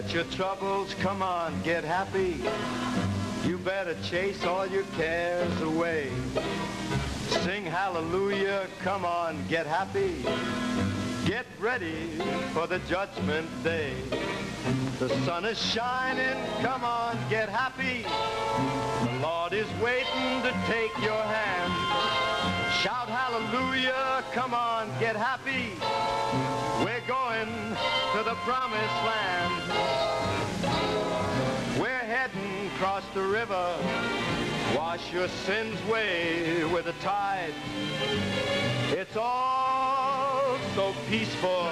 Forget your troubles, come on, get happy. You better chase all your cares away. Sing hallelujah, come on, get happy. Get ready for the judgment day. The sun is shining, come on, get happy. The Lord is waiting to take your hand. Shout hallelujah, come on, get happy. We're going to the promised land. We're heading across the river. Wash your sins away with the tide. It's all so peaceful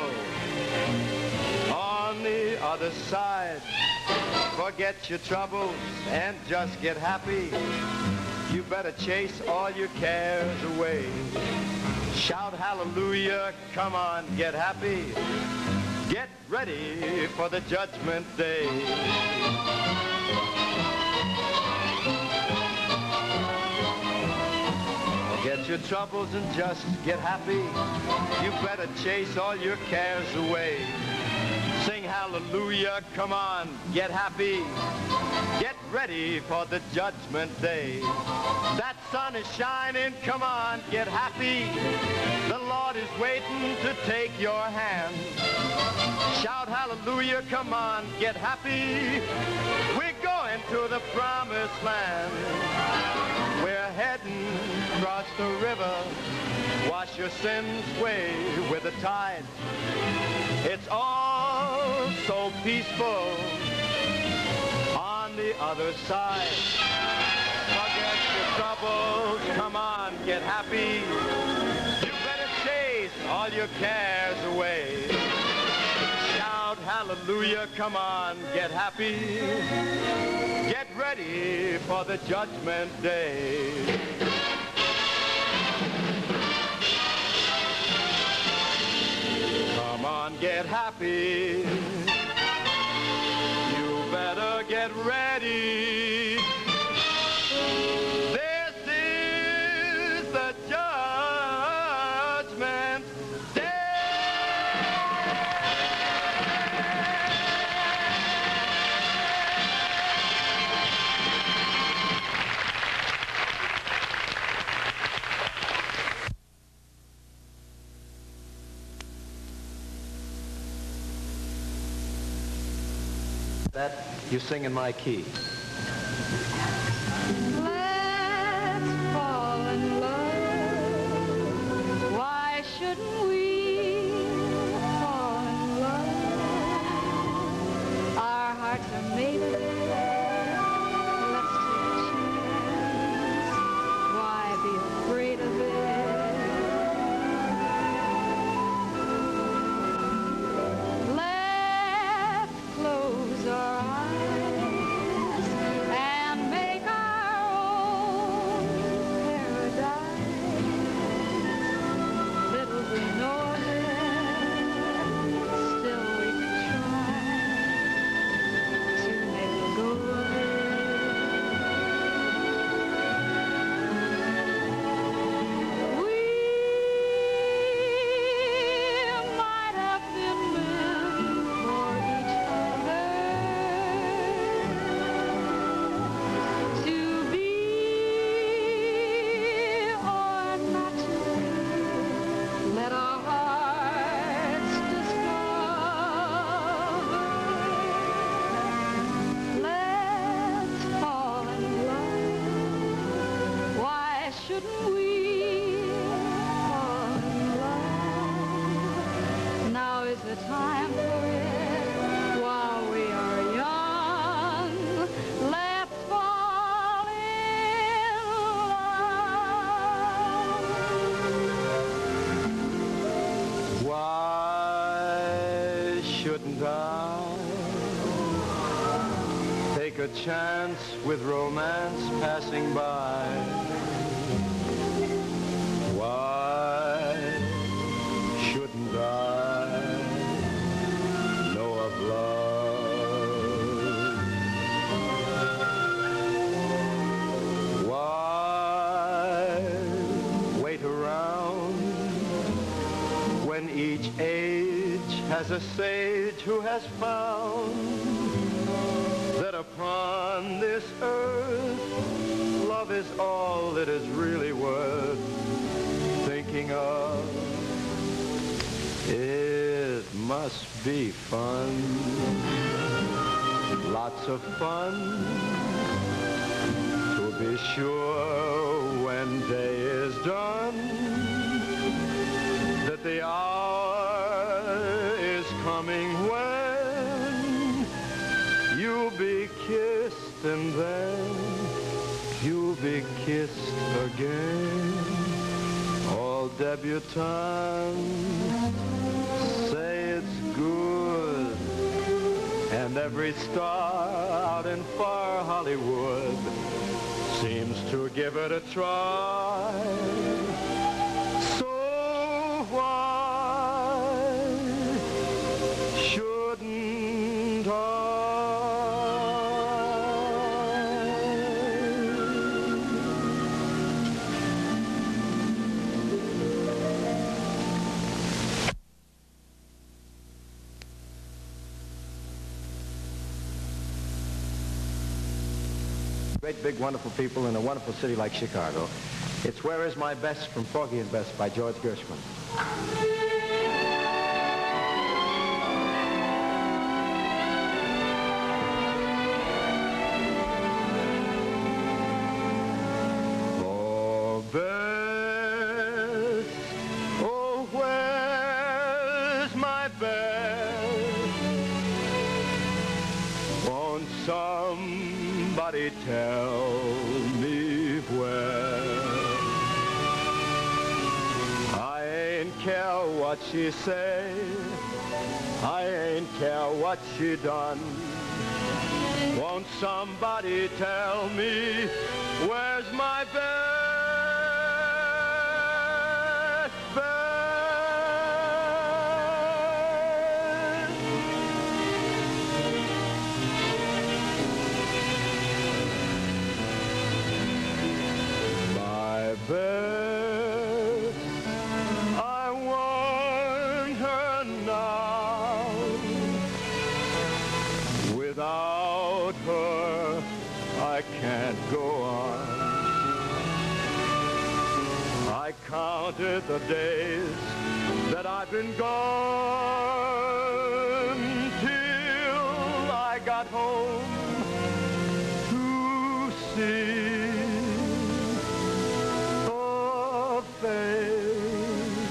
on the other side. Forget your troubles and just get happy. You better chase all your cares away. Shout hallelujah, come on, get happy. Get ready for the judgment day. Forget your troubles and just get happy. You better chase all your cares away. Sing hallelujah, come on, get happy. Get ready for the judgment day. That sun is shining, come on, get happy. The Lord is waiting to take your hand. Shout hallelujah, come on, get happy. We're going to the promised land. We're heading across the river. Wash your sins away with the tide. It's all so peaceful on the other side. Forget your troubles, come on, get happy. You better chase all your cares away. Shout hallelujah, come on, get happy. Get ready for the judgment day. Come on, get happy. You better get ready. This is the judgment day. That you sing in my key. Let's fall in love. Why shouldn't we fall in love? Our hearts are made of it. Let's take a chance. Why be afraid of it? Let's close our eyes and make our own paradise. Little we know of it, still we can try to make a go of it. We might have been meant for each other to be or not to be. Let our hearts discover. Let's fall in love. Why shouldn't we fall in love? Now is the time for it while we are young. Let's fall in love. Why shouldn't I take a chance with romance passing by? Why shouldn't I know of love? Why wait around when each age as a sage who has found that upon this earth, love is all that is really worth thinking of. It must be fun, lots of fun, to be sure when day is done, that the hour is coming when you'll be kissed and then you'll be kissed again. All debutantes say it's good, and every star out in far Hollywood seems to give it a try. So why shouldn't I? Great, big, wonderful people in a wonderful city like Chicago. It's Where Is My Best from Porgy and Bess by George Gershwin. Oh, Bess, oh, where's my Bess? Won't somebody tell me where? I ain't care what she say, I ain't care what she done. Won't somebody tell me where's my best, best? My best, I want her now. Without her, I can't go on. I counted the days that I've been gone till I got home to see her face.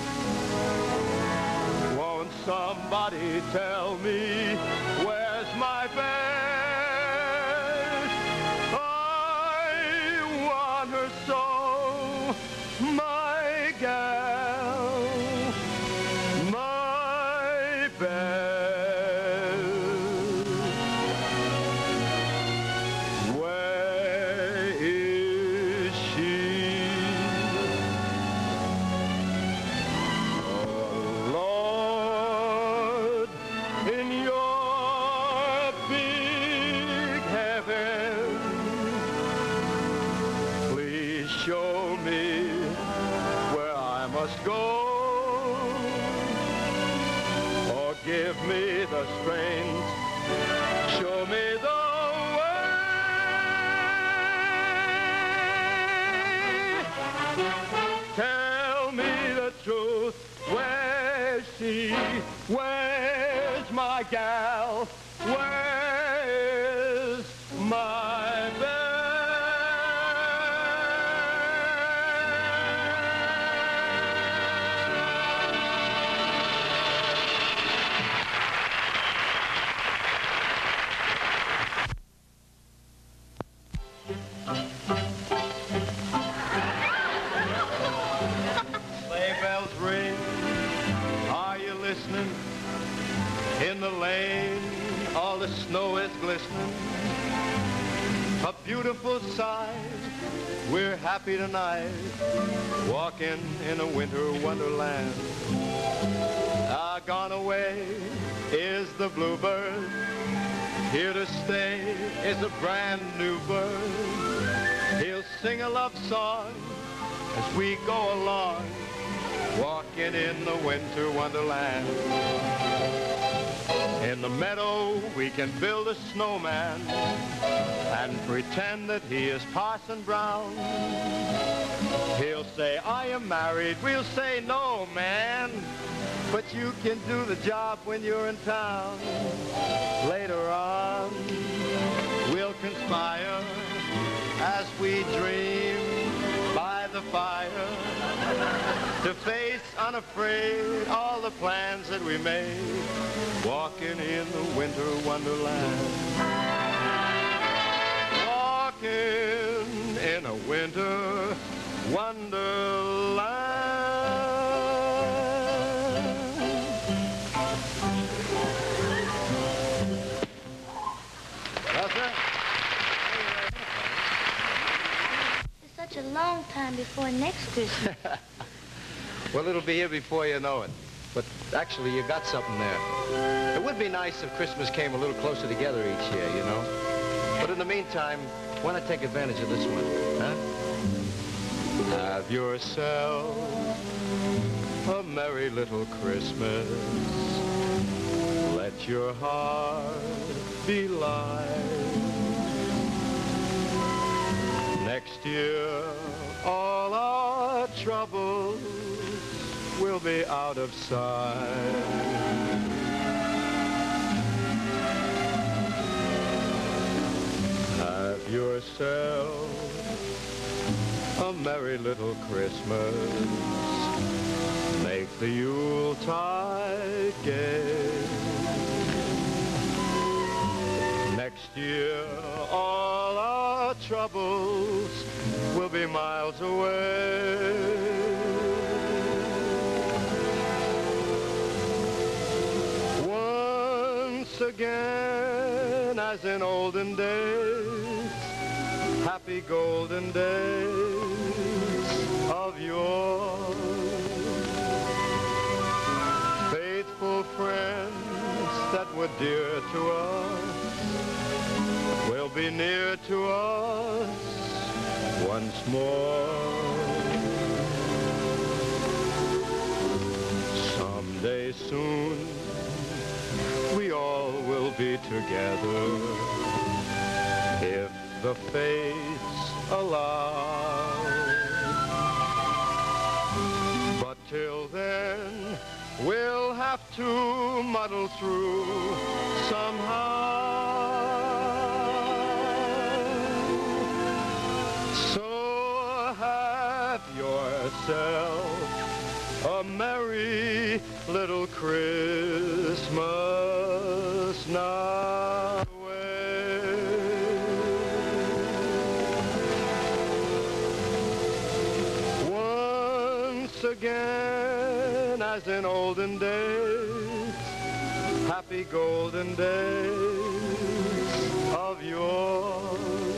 Won't somebody tell me where's my best? I want her so, my gal, my best. Where is she? Oh, Lord, in your big heaven, please show me where I must go, or give me the strength, show me the way. Tell me the truth, where's she? Where's my gal? Where's my best? Sleigh bells ring, are you listening? In the lane, all the snow is glistening. A beautiful sight, we're happy tonight, walking in a winter wonderland. Ah, gone away is the bluebird, here to stay is a brand new bird. He'll sing a love song as we go along, walking in the winter wonderland. In the meadow, we can build a snowman and pretend that he is Parson Brown. He'll say, I am married. We'll say, no, man. But you can do the job when you're in town. Later on, we'll conspire as we dream by the fire to face unafraid all the plans that we made, walking in the winter wonderland. Walking in a winter wonderland. That's it. It's such a long time before next Christmas. Well, it'll be here before you know it. But actually, you got something there. It would be nice if Christmas came a little closer together each year, you know? But in the meantime, why not take advantage of this one, huh? Have yourself a merry little Christmas. Let your heart be light. Next year, all our troubles will be out of sight. Have yourself a merry little Christmas. Make the Yuletide gay. Next year, all our troubles will be miles away. Once again, as in olden days, happy golden days of yore. Faithful friends that were dear to us will be near to us once more. Someday soon, we all will be together if the fates allow. But till then, we'll have to muddle through somehow. So have yourself a merry little Christmas now. Once again, as in olden days, happy golden days of yore.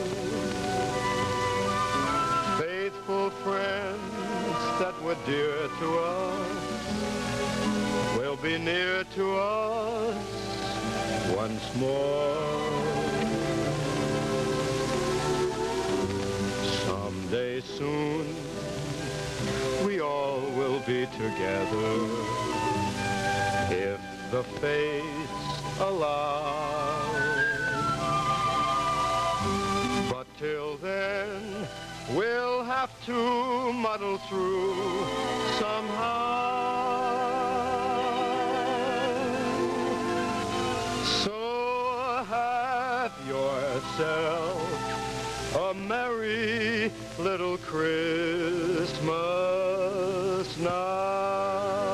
Faithful friends that were dear to us will be near to us once more. Someday soon, we all will be together if the fates allow. But till then, we'll have to muddle through somehow. So have yourself a merry little Christmas now.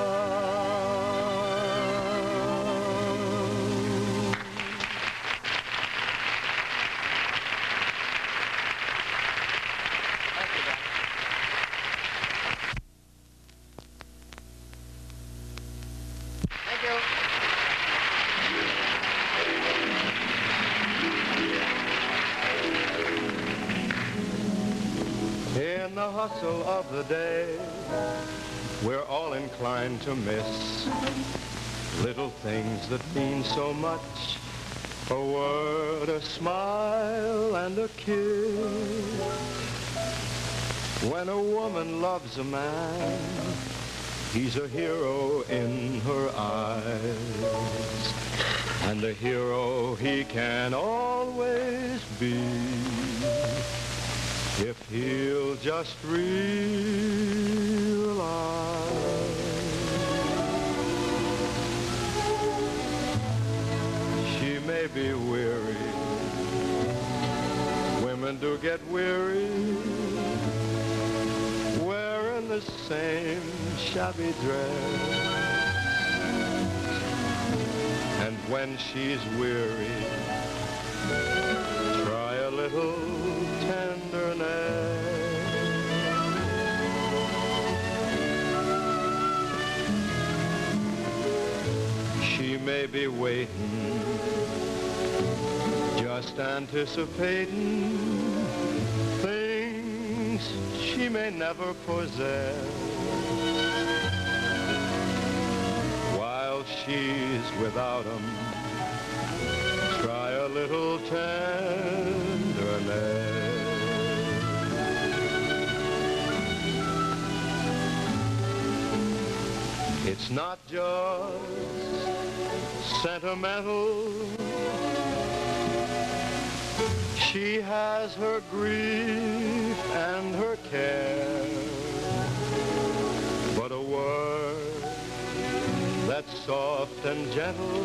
In the hustle of the day, we're all inclined to miss little things that mean so much. A word, a smile, and a kiss. When a woman loves a man, he's a hero in her eyes. and the hero he can always be if he'll just realize she may be weary. Women do get weary wearing the same shabby dress. And when she's weary, try a little tenderness. She may be waiting, just anticipating things she may never possess. While she's without 'em, try a little tenderness. It's not just sentimental. She has her grief and her care, but a word that's soft and gentle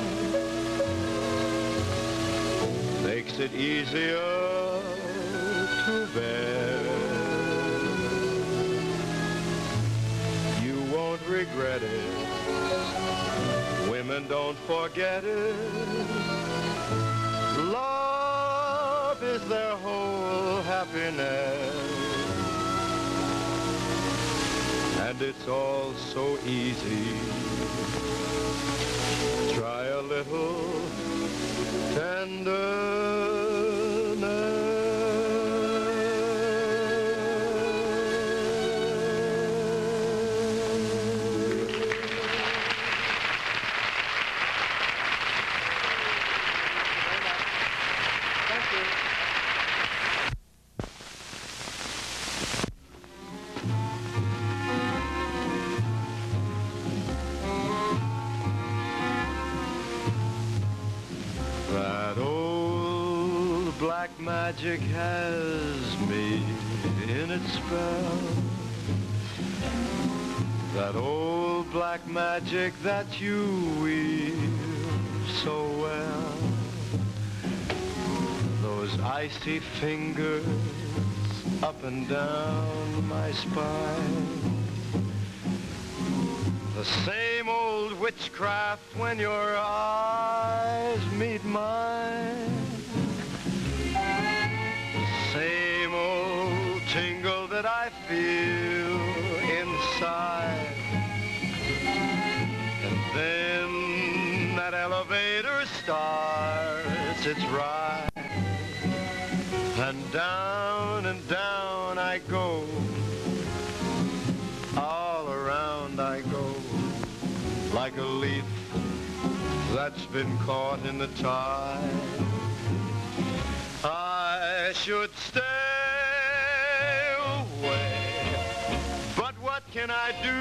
makes it easier to bear. You won't regret it. Women don't forget it. Love is their whole happiness. And it's all so easy. Try a little tenderness. Black magic has me in its spell. That old black magic that you weave so well. Those icy fingers up and down my spine. The same old witchcraft when your eyes meet mine. Same old tingle that I feel inside. And then that elevator starts its ride. And down and down I go. All around I go. Like a leaf that's been caught in the tide. I should stay away, but what can I do?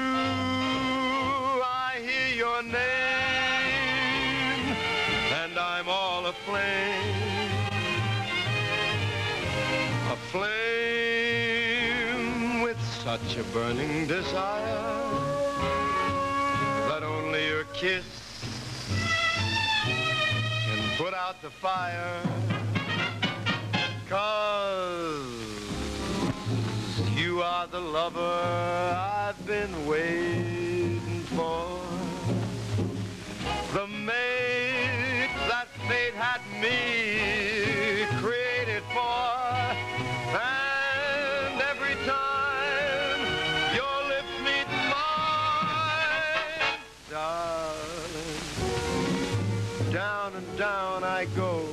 I hear your name, and I'm all aflame. Aflame with such a burning desire that only your kiss can put out the fire. 'Cause you are the lover I've been waiting for. The mate that fate had me created for. And every time your lips meet mine, darling, down and down I go.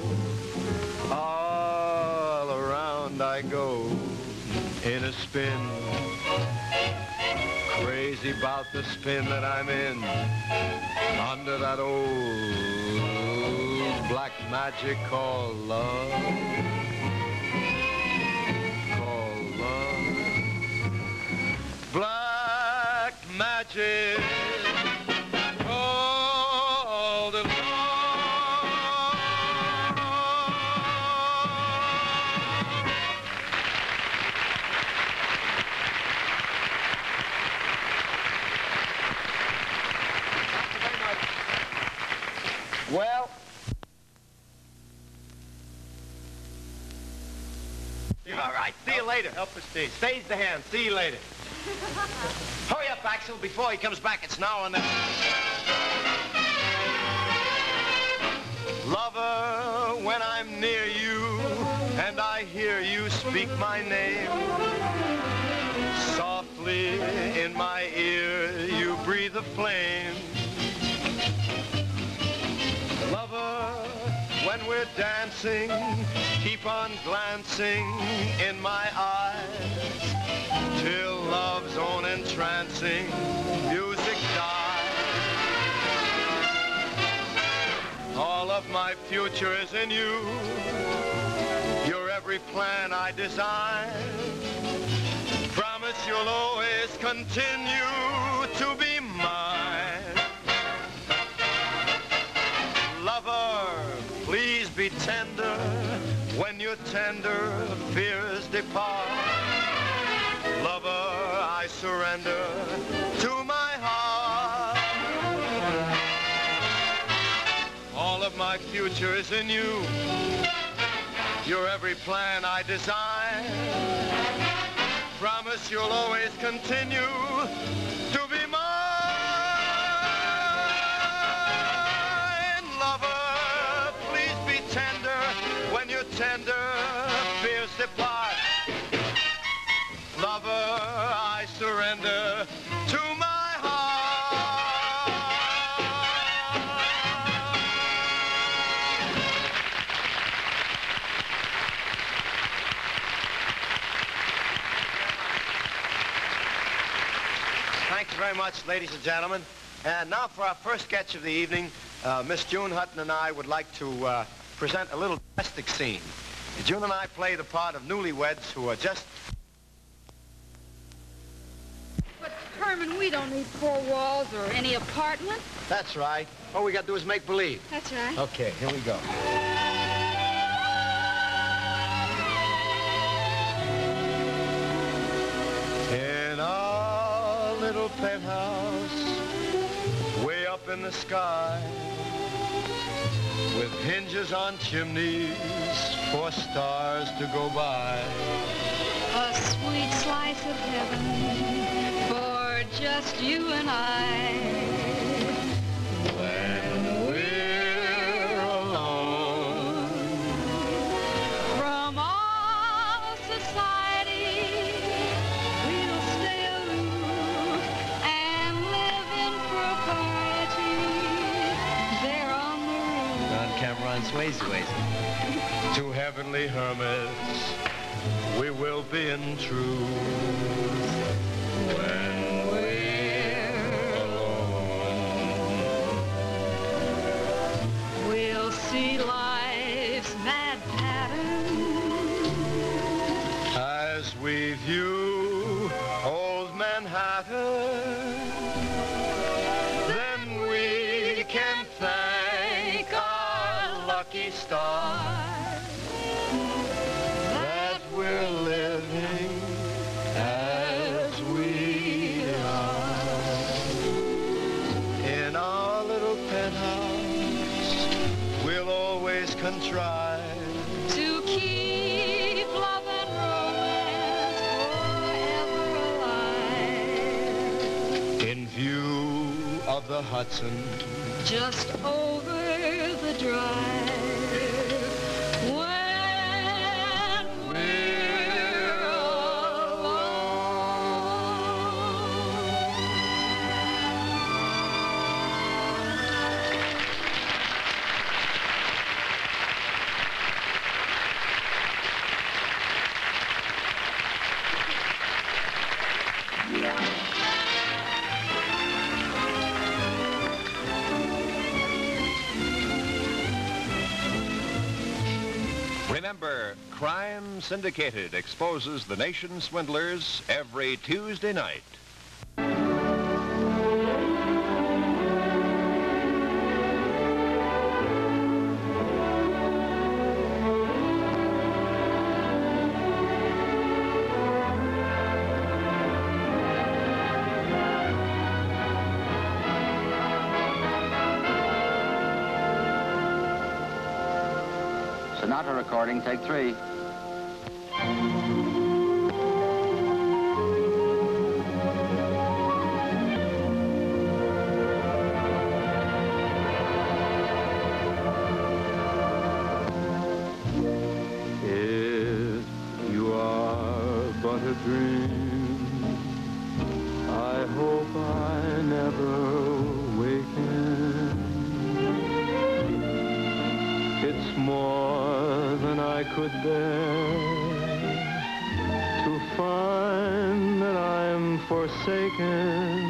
All around I go in a spin. Crazy about the spin that I'm in. Under that old black magic called love. Called love. Black magic called love. later. Help us, Steve. Stage the hand. See you later. Hurry up, Axel, before he comes back. It's now or never. Lover, when I'm near you and I hear you speak my name, softly in my ear you breathe a flame. Lover, when we're dancing, keep on glancing in my eyes till love's own entrancing music dies. All of my future is in you. You're every plan I design. Promise you'll always continue to be mine. Lover, please be tender. When you're tender, fears depart. Lover, I surrender to my heart. All of my future is in you. You're every plan I design. Promise you'll always continue to be mine. Lover, please be tender. When you're tender, fears depart. Lover, I surrender to my heart. Thank you very much, ladies and gentlemen. And now for our first sketch of the evening, uh, Miss June Hutton and I would like to uh, present a little domestic scene. June and I play the part of newlyweds who are just... But, Herman, we don't need four walls or any apartment. That's right. All we got to do is make believe. That's right. Okay, here we go. In our little penthouse, way up in the sky, with hinges on chimneys for stars to go by. A sweet slice of heaven for just you and I. When we're alone From all society, we'll stay aloof and live in propriety there on the roof. on camera on Swayze Swayze. Two heavenly hermits, we will be in truth. When we're alone, We'll see life's mad pattern as we view old Manhattan, then we can thank our lucky stars that we're living as we are. In our little penthouse, we'll always contrive to keep love and romance forever alive. in view of the Hudson. Just over the drive. When we're Remember, Crime Syndicated exposes the nation's swindlers every Tuesday night. Sonata recording, take three. more than I could bear, to find that I'm forsaken.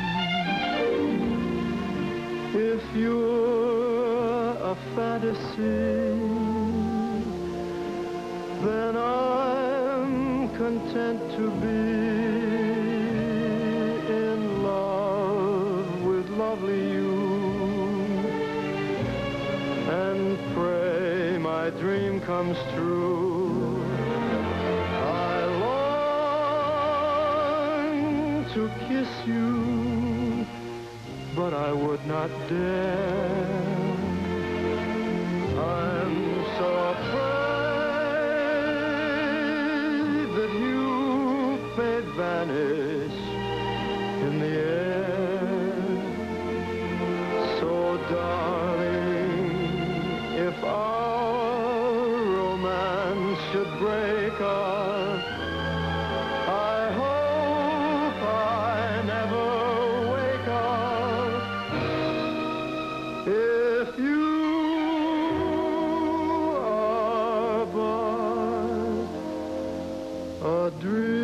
If you're a fantasy, then I'm content to be in love with lovely you, and pray my dream comes true. I long to kiss you, but I would not dare. I'm so afraid that you may vanish in the air. So, darling, if our romance should break up, I hope I never wake up. If you are but a dream.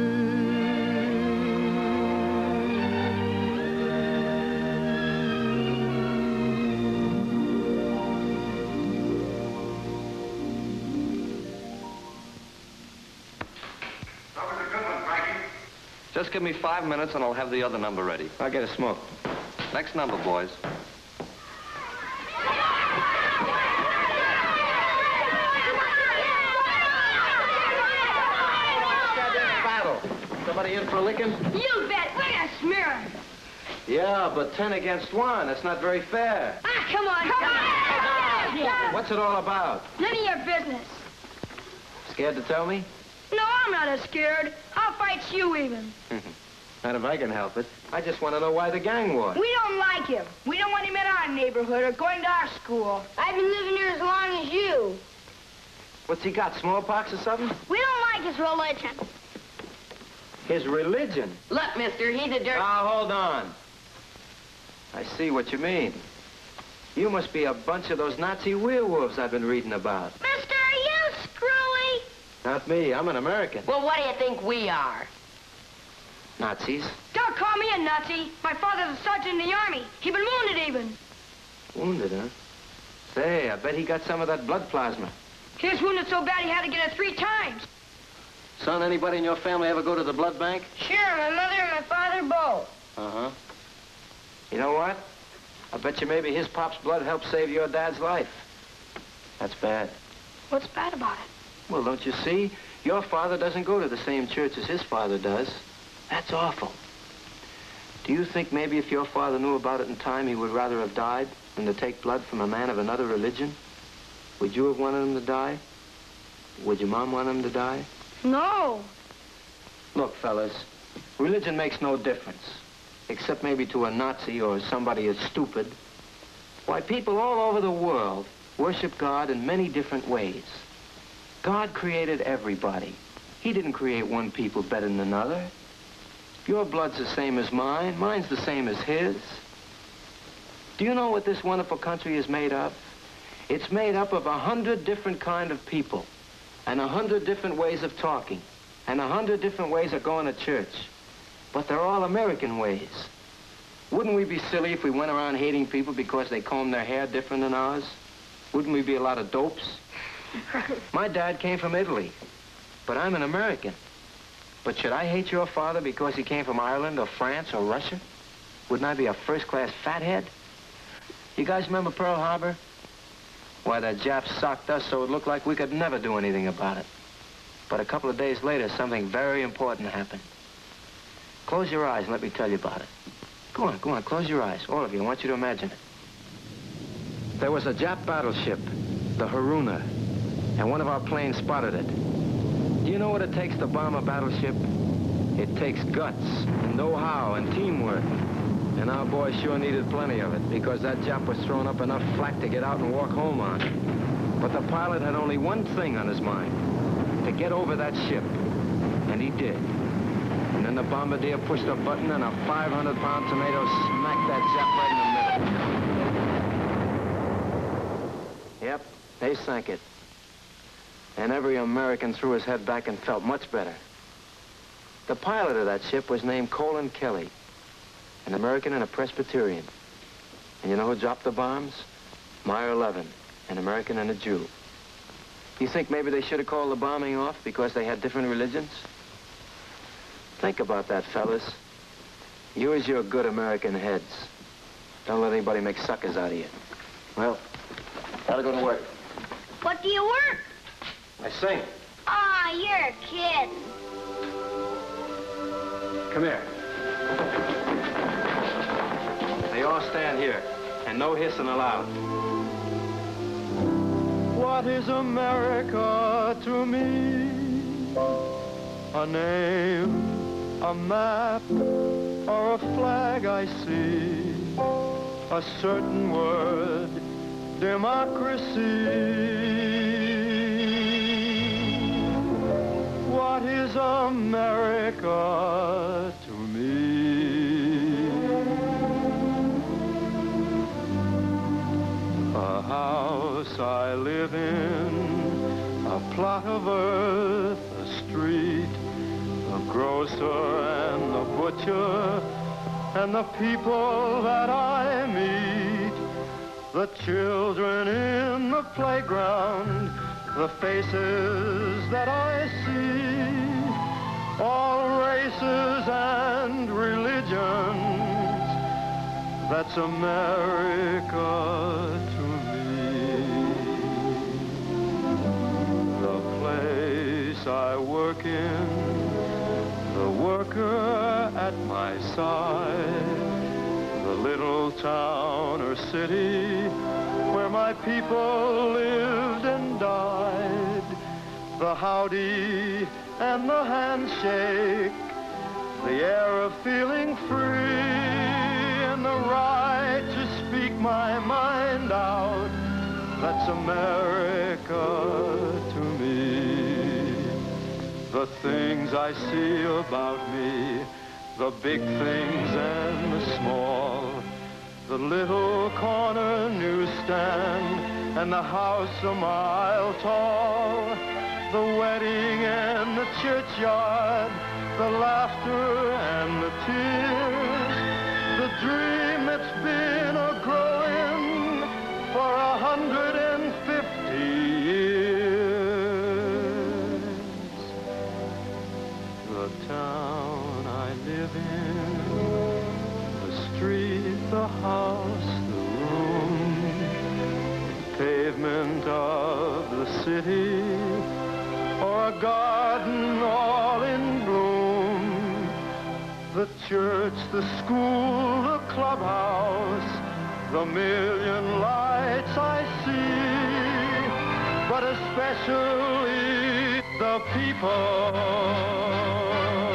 Just give me five minutes and I'll have the other number ready. I'll get a smoke. Next number, boys. Battle. Somebody in for a licking? You bet. We're gonna smear him. Yeah, but ten against one. That's not very fair. Ah, come on. Come on. What's it all about? None of your business. Scared to tell me? No, I'm not as scared. I'll fight you even. Not if I can help it. I just want to know why the gang war. We don't like him. We don't want him in our neighborhood or going to our school. I've been living here as long as you. What's he got, smallpox or something? We don't like his religion. His religion? Look, mister, he's a dirt... Now, hold on. I see what you mean. You must be a bunch of those Nazi werewolves I've been reading about. Mister, are you screwy? Not me. I'm an American. Well, what do you think we are? Nazis? Don't call me a Nazi. My father's a sergeant in the army. He been wounded even. Wounded, huh? Say, I bet he got some of that blood plasma. He was wounded so bad he had to get it three times. Son, anybody in your family ever go to the blood bank? Sure, my mother and my father both. Uh-huh. You know what? I bet you maybe his pop's blood helped save your dad's life. That's bad. What's bad about it? Well, don't you see? Your father doesn't go to the same church as his father does. That's awful. Do you think maybe if your father knew about it in time, he would rather have died than to take blood from a man of another religion? Would you have wanted him to die? Would your mom want him to die? No. Look, fellas, religion makes no difference, except maybe to a Nazi or somebody as stupid. Why, people all over the world worship God in many different ways. God created everybody. He didn't create one people better than another. Your blood's the same as mine. Mine's the same as his. Do you know what this wonderful country is made of? It's made up of a hundred different kind of people, and a hundred different ways of talking, and a hundred different ways of going to church. But they're all American ways. Wouldn't we be silly if we went around hating people because they comb their hair different than ours? Wouldn't we be a lot of dopes? My dad came from Italy, but I'm an American. But should I hate your father because he came from Ireland or France or Russia? Wouldn't I be a first-class fathead? You guys remember Pearl Harbor? Why, the Japs socked us so it looked like we could never do anything about it. But a couple of days later, something very important happened. Close your eyes and let me tell you about it. Go on, go on, close your eyes. All of you, I want you to imagine it. There was a Jap battleship, the Haruna, and one of our planes spotted it. Do you know what it takes to bomb a battleship? It takes guts, and know-how, and teamwork. And our boys sure needed plenty of it, because that Jap was throwing up enough flak to get out and walk home on. But the pilot had only one thing on his mind, to get over that ship. And he did. And then the bombardier pushed a button, and a five hundred pound tomato smacked that Jap right in the middle. Yep, They sank it. And every American threw his head back and felt much better. The pilot of that ship was named Colin Kelly, an American and a Presbyterian. And you know who dropped the bombs? Meyer Levin, an American and a Jew. You think maybe they should have called the bombing off because they had different religions? Think about that, fellas. Use your good American heads. Don't let anybody make suckers out of you. Well, gotta go to work. What do you work? I sing. Ah, you're a kid. Come here. They all stand here, and no hissing allowed. What is America to me? A name, a map, or a flag I see? A certain word, democracy. What is America to me? A house I live in, a plot of earth, a street, the grocer and the butcher, and the people that I meet, the children in the playground, the faces that I see, all races and religions, that's America to me. The place I work in, the worker at my side, the little town or city where my people lived and died, the howdy and the handshake, the air of feeling free, and the right to speak my mind out, that's America to me. The things I see about me, the big things and the small, the little corner newsstand and the house a mile tall, the wedding and the churchyard, the laughter and the tears, the dream that's been a-growing for a hundred and fifty years. The town I live in, the street, the house, the room, the pavement of the city, or a garden all in bloom, the church, the school, the clubhouse, the million lights I see, but especially the people.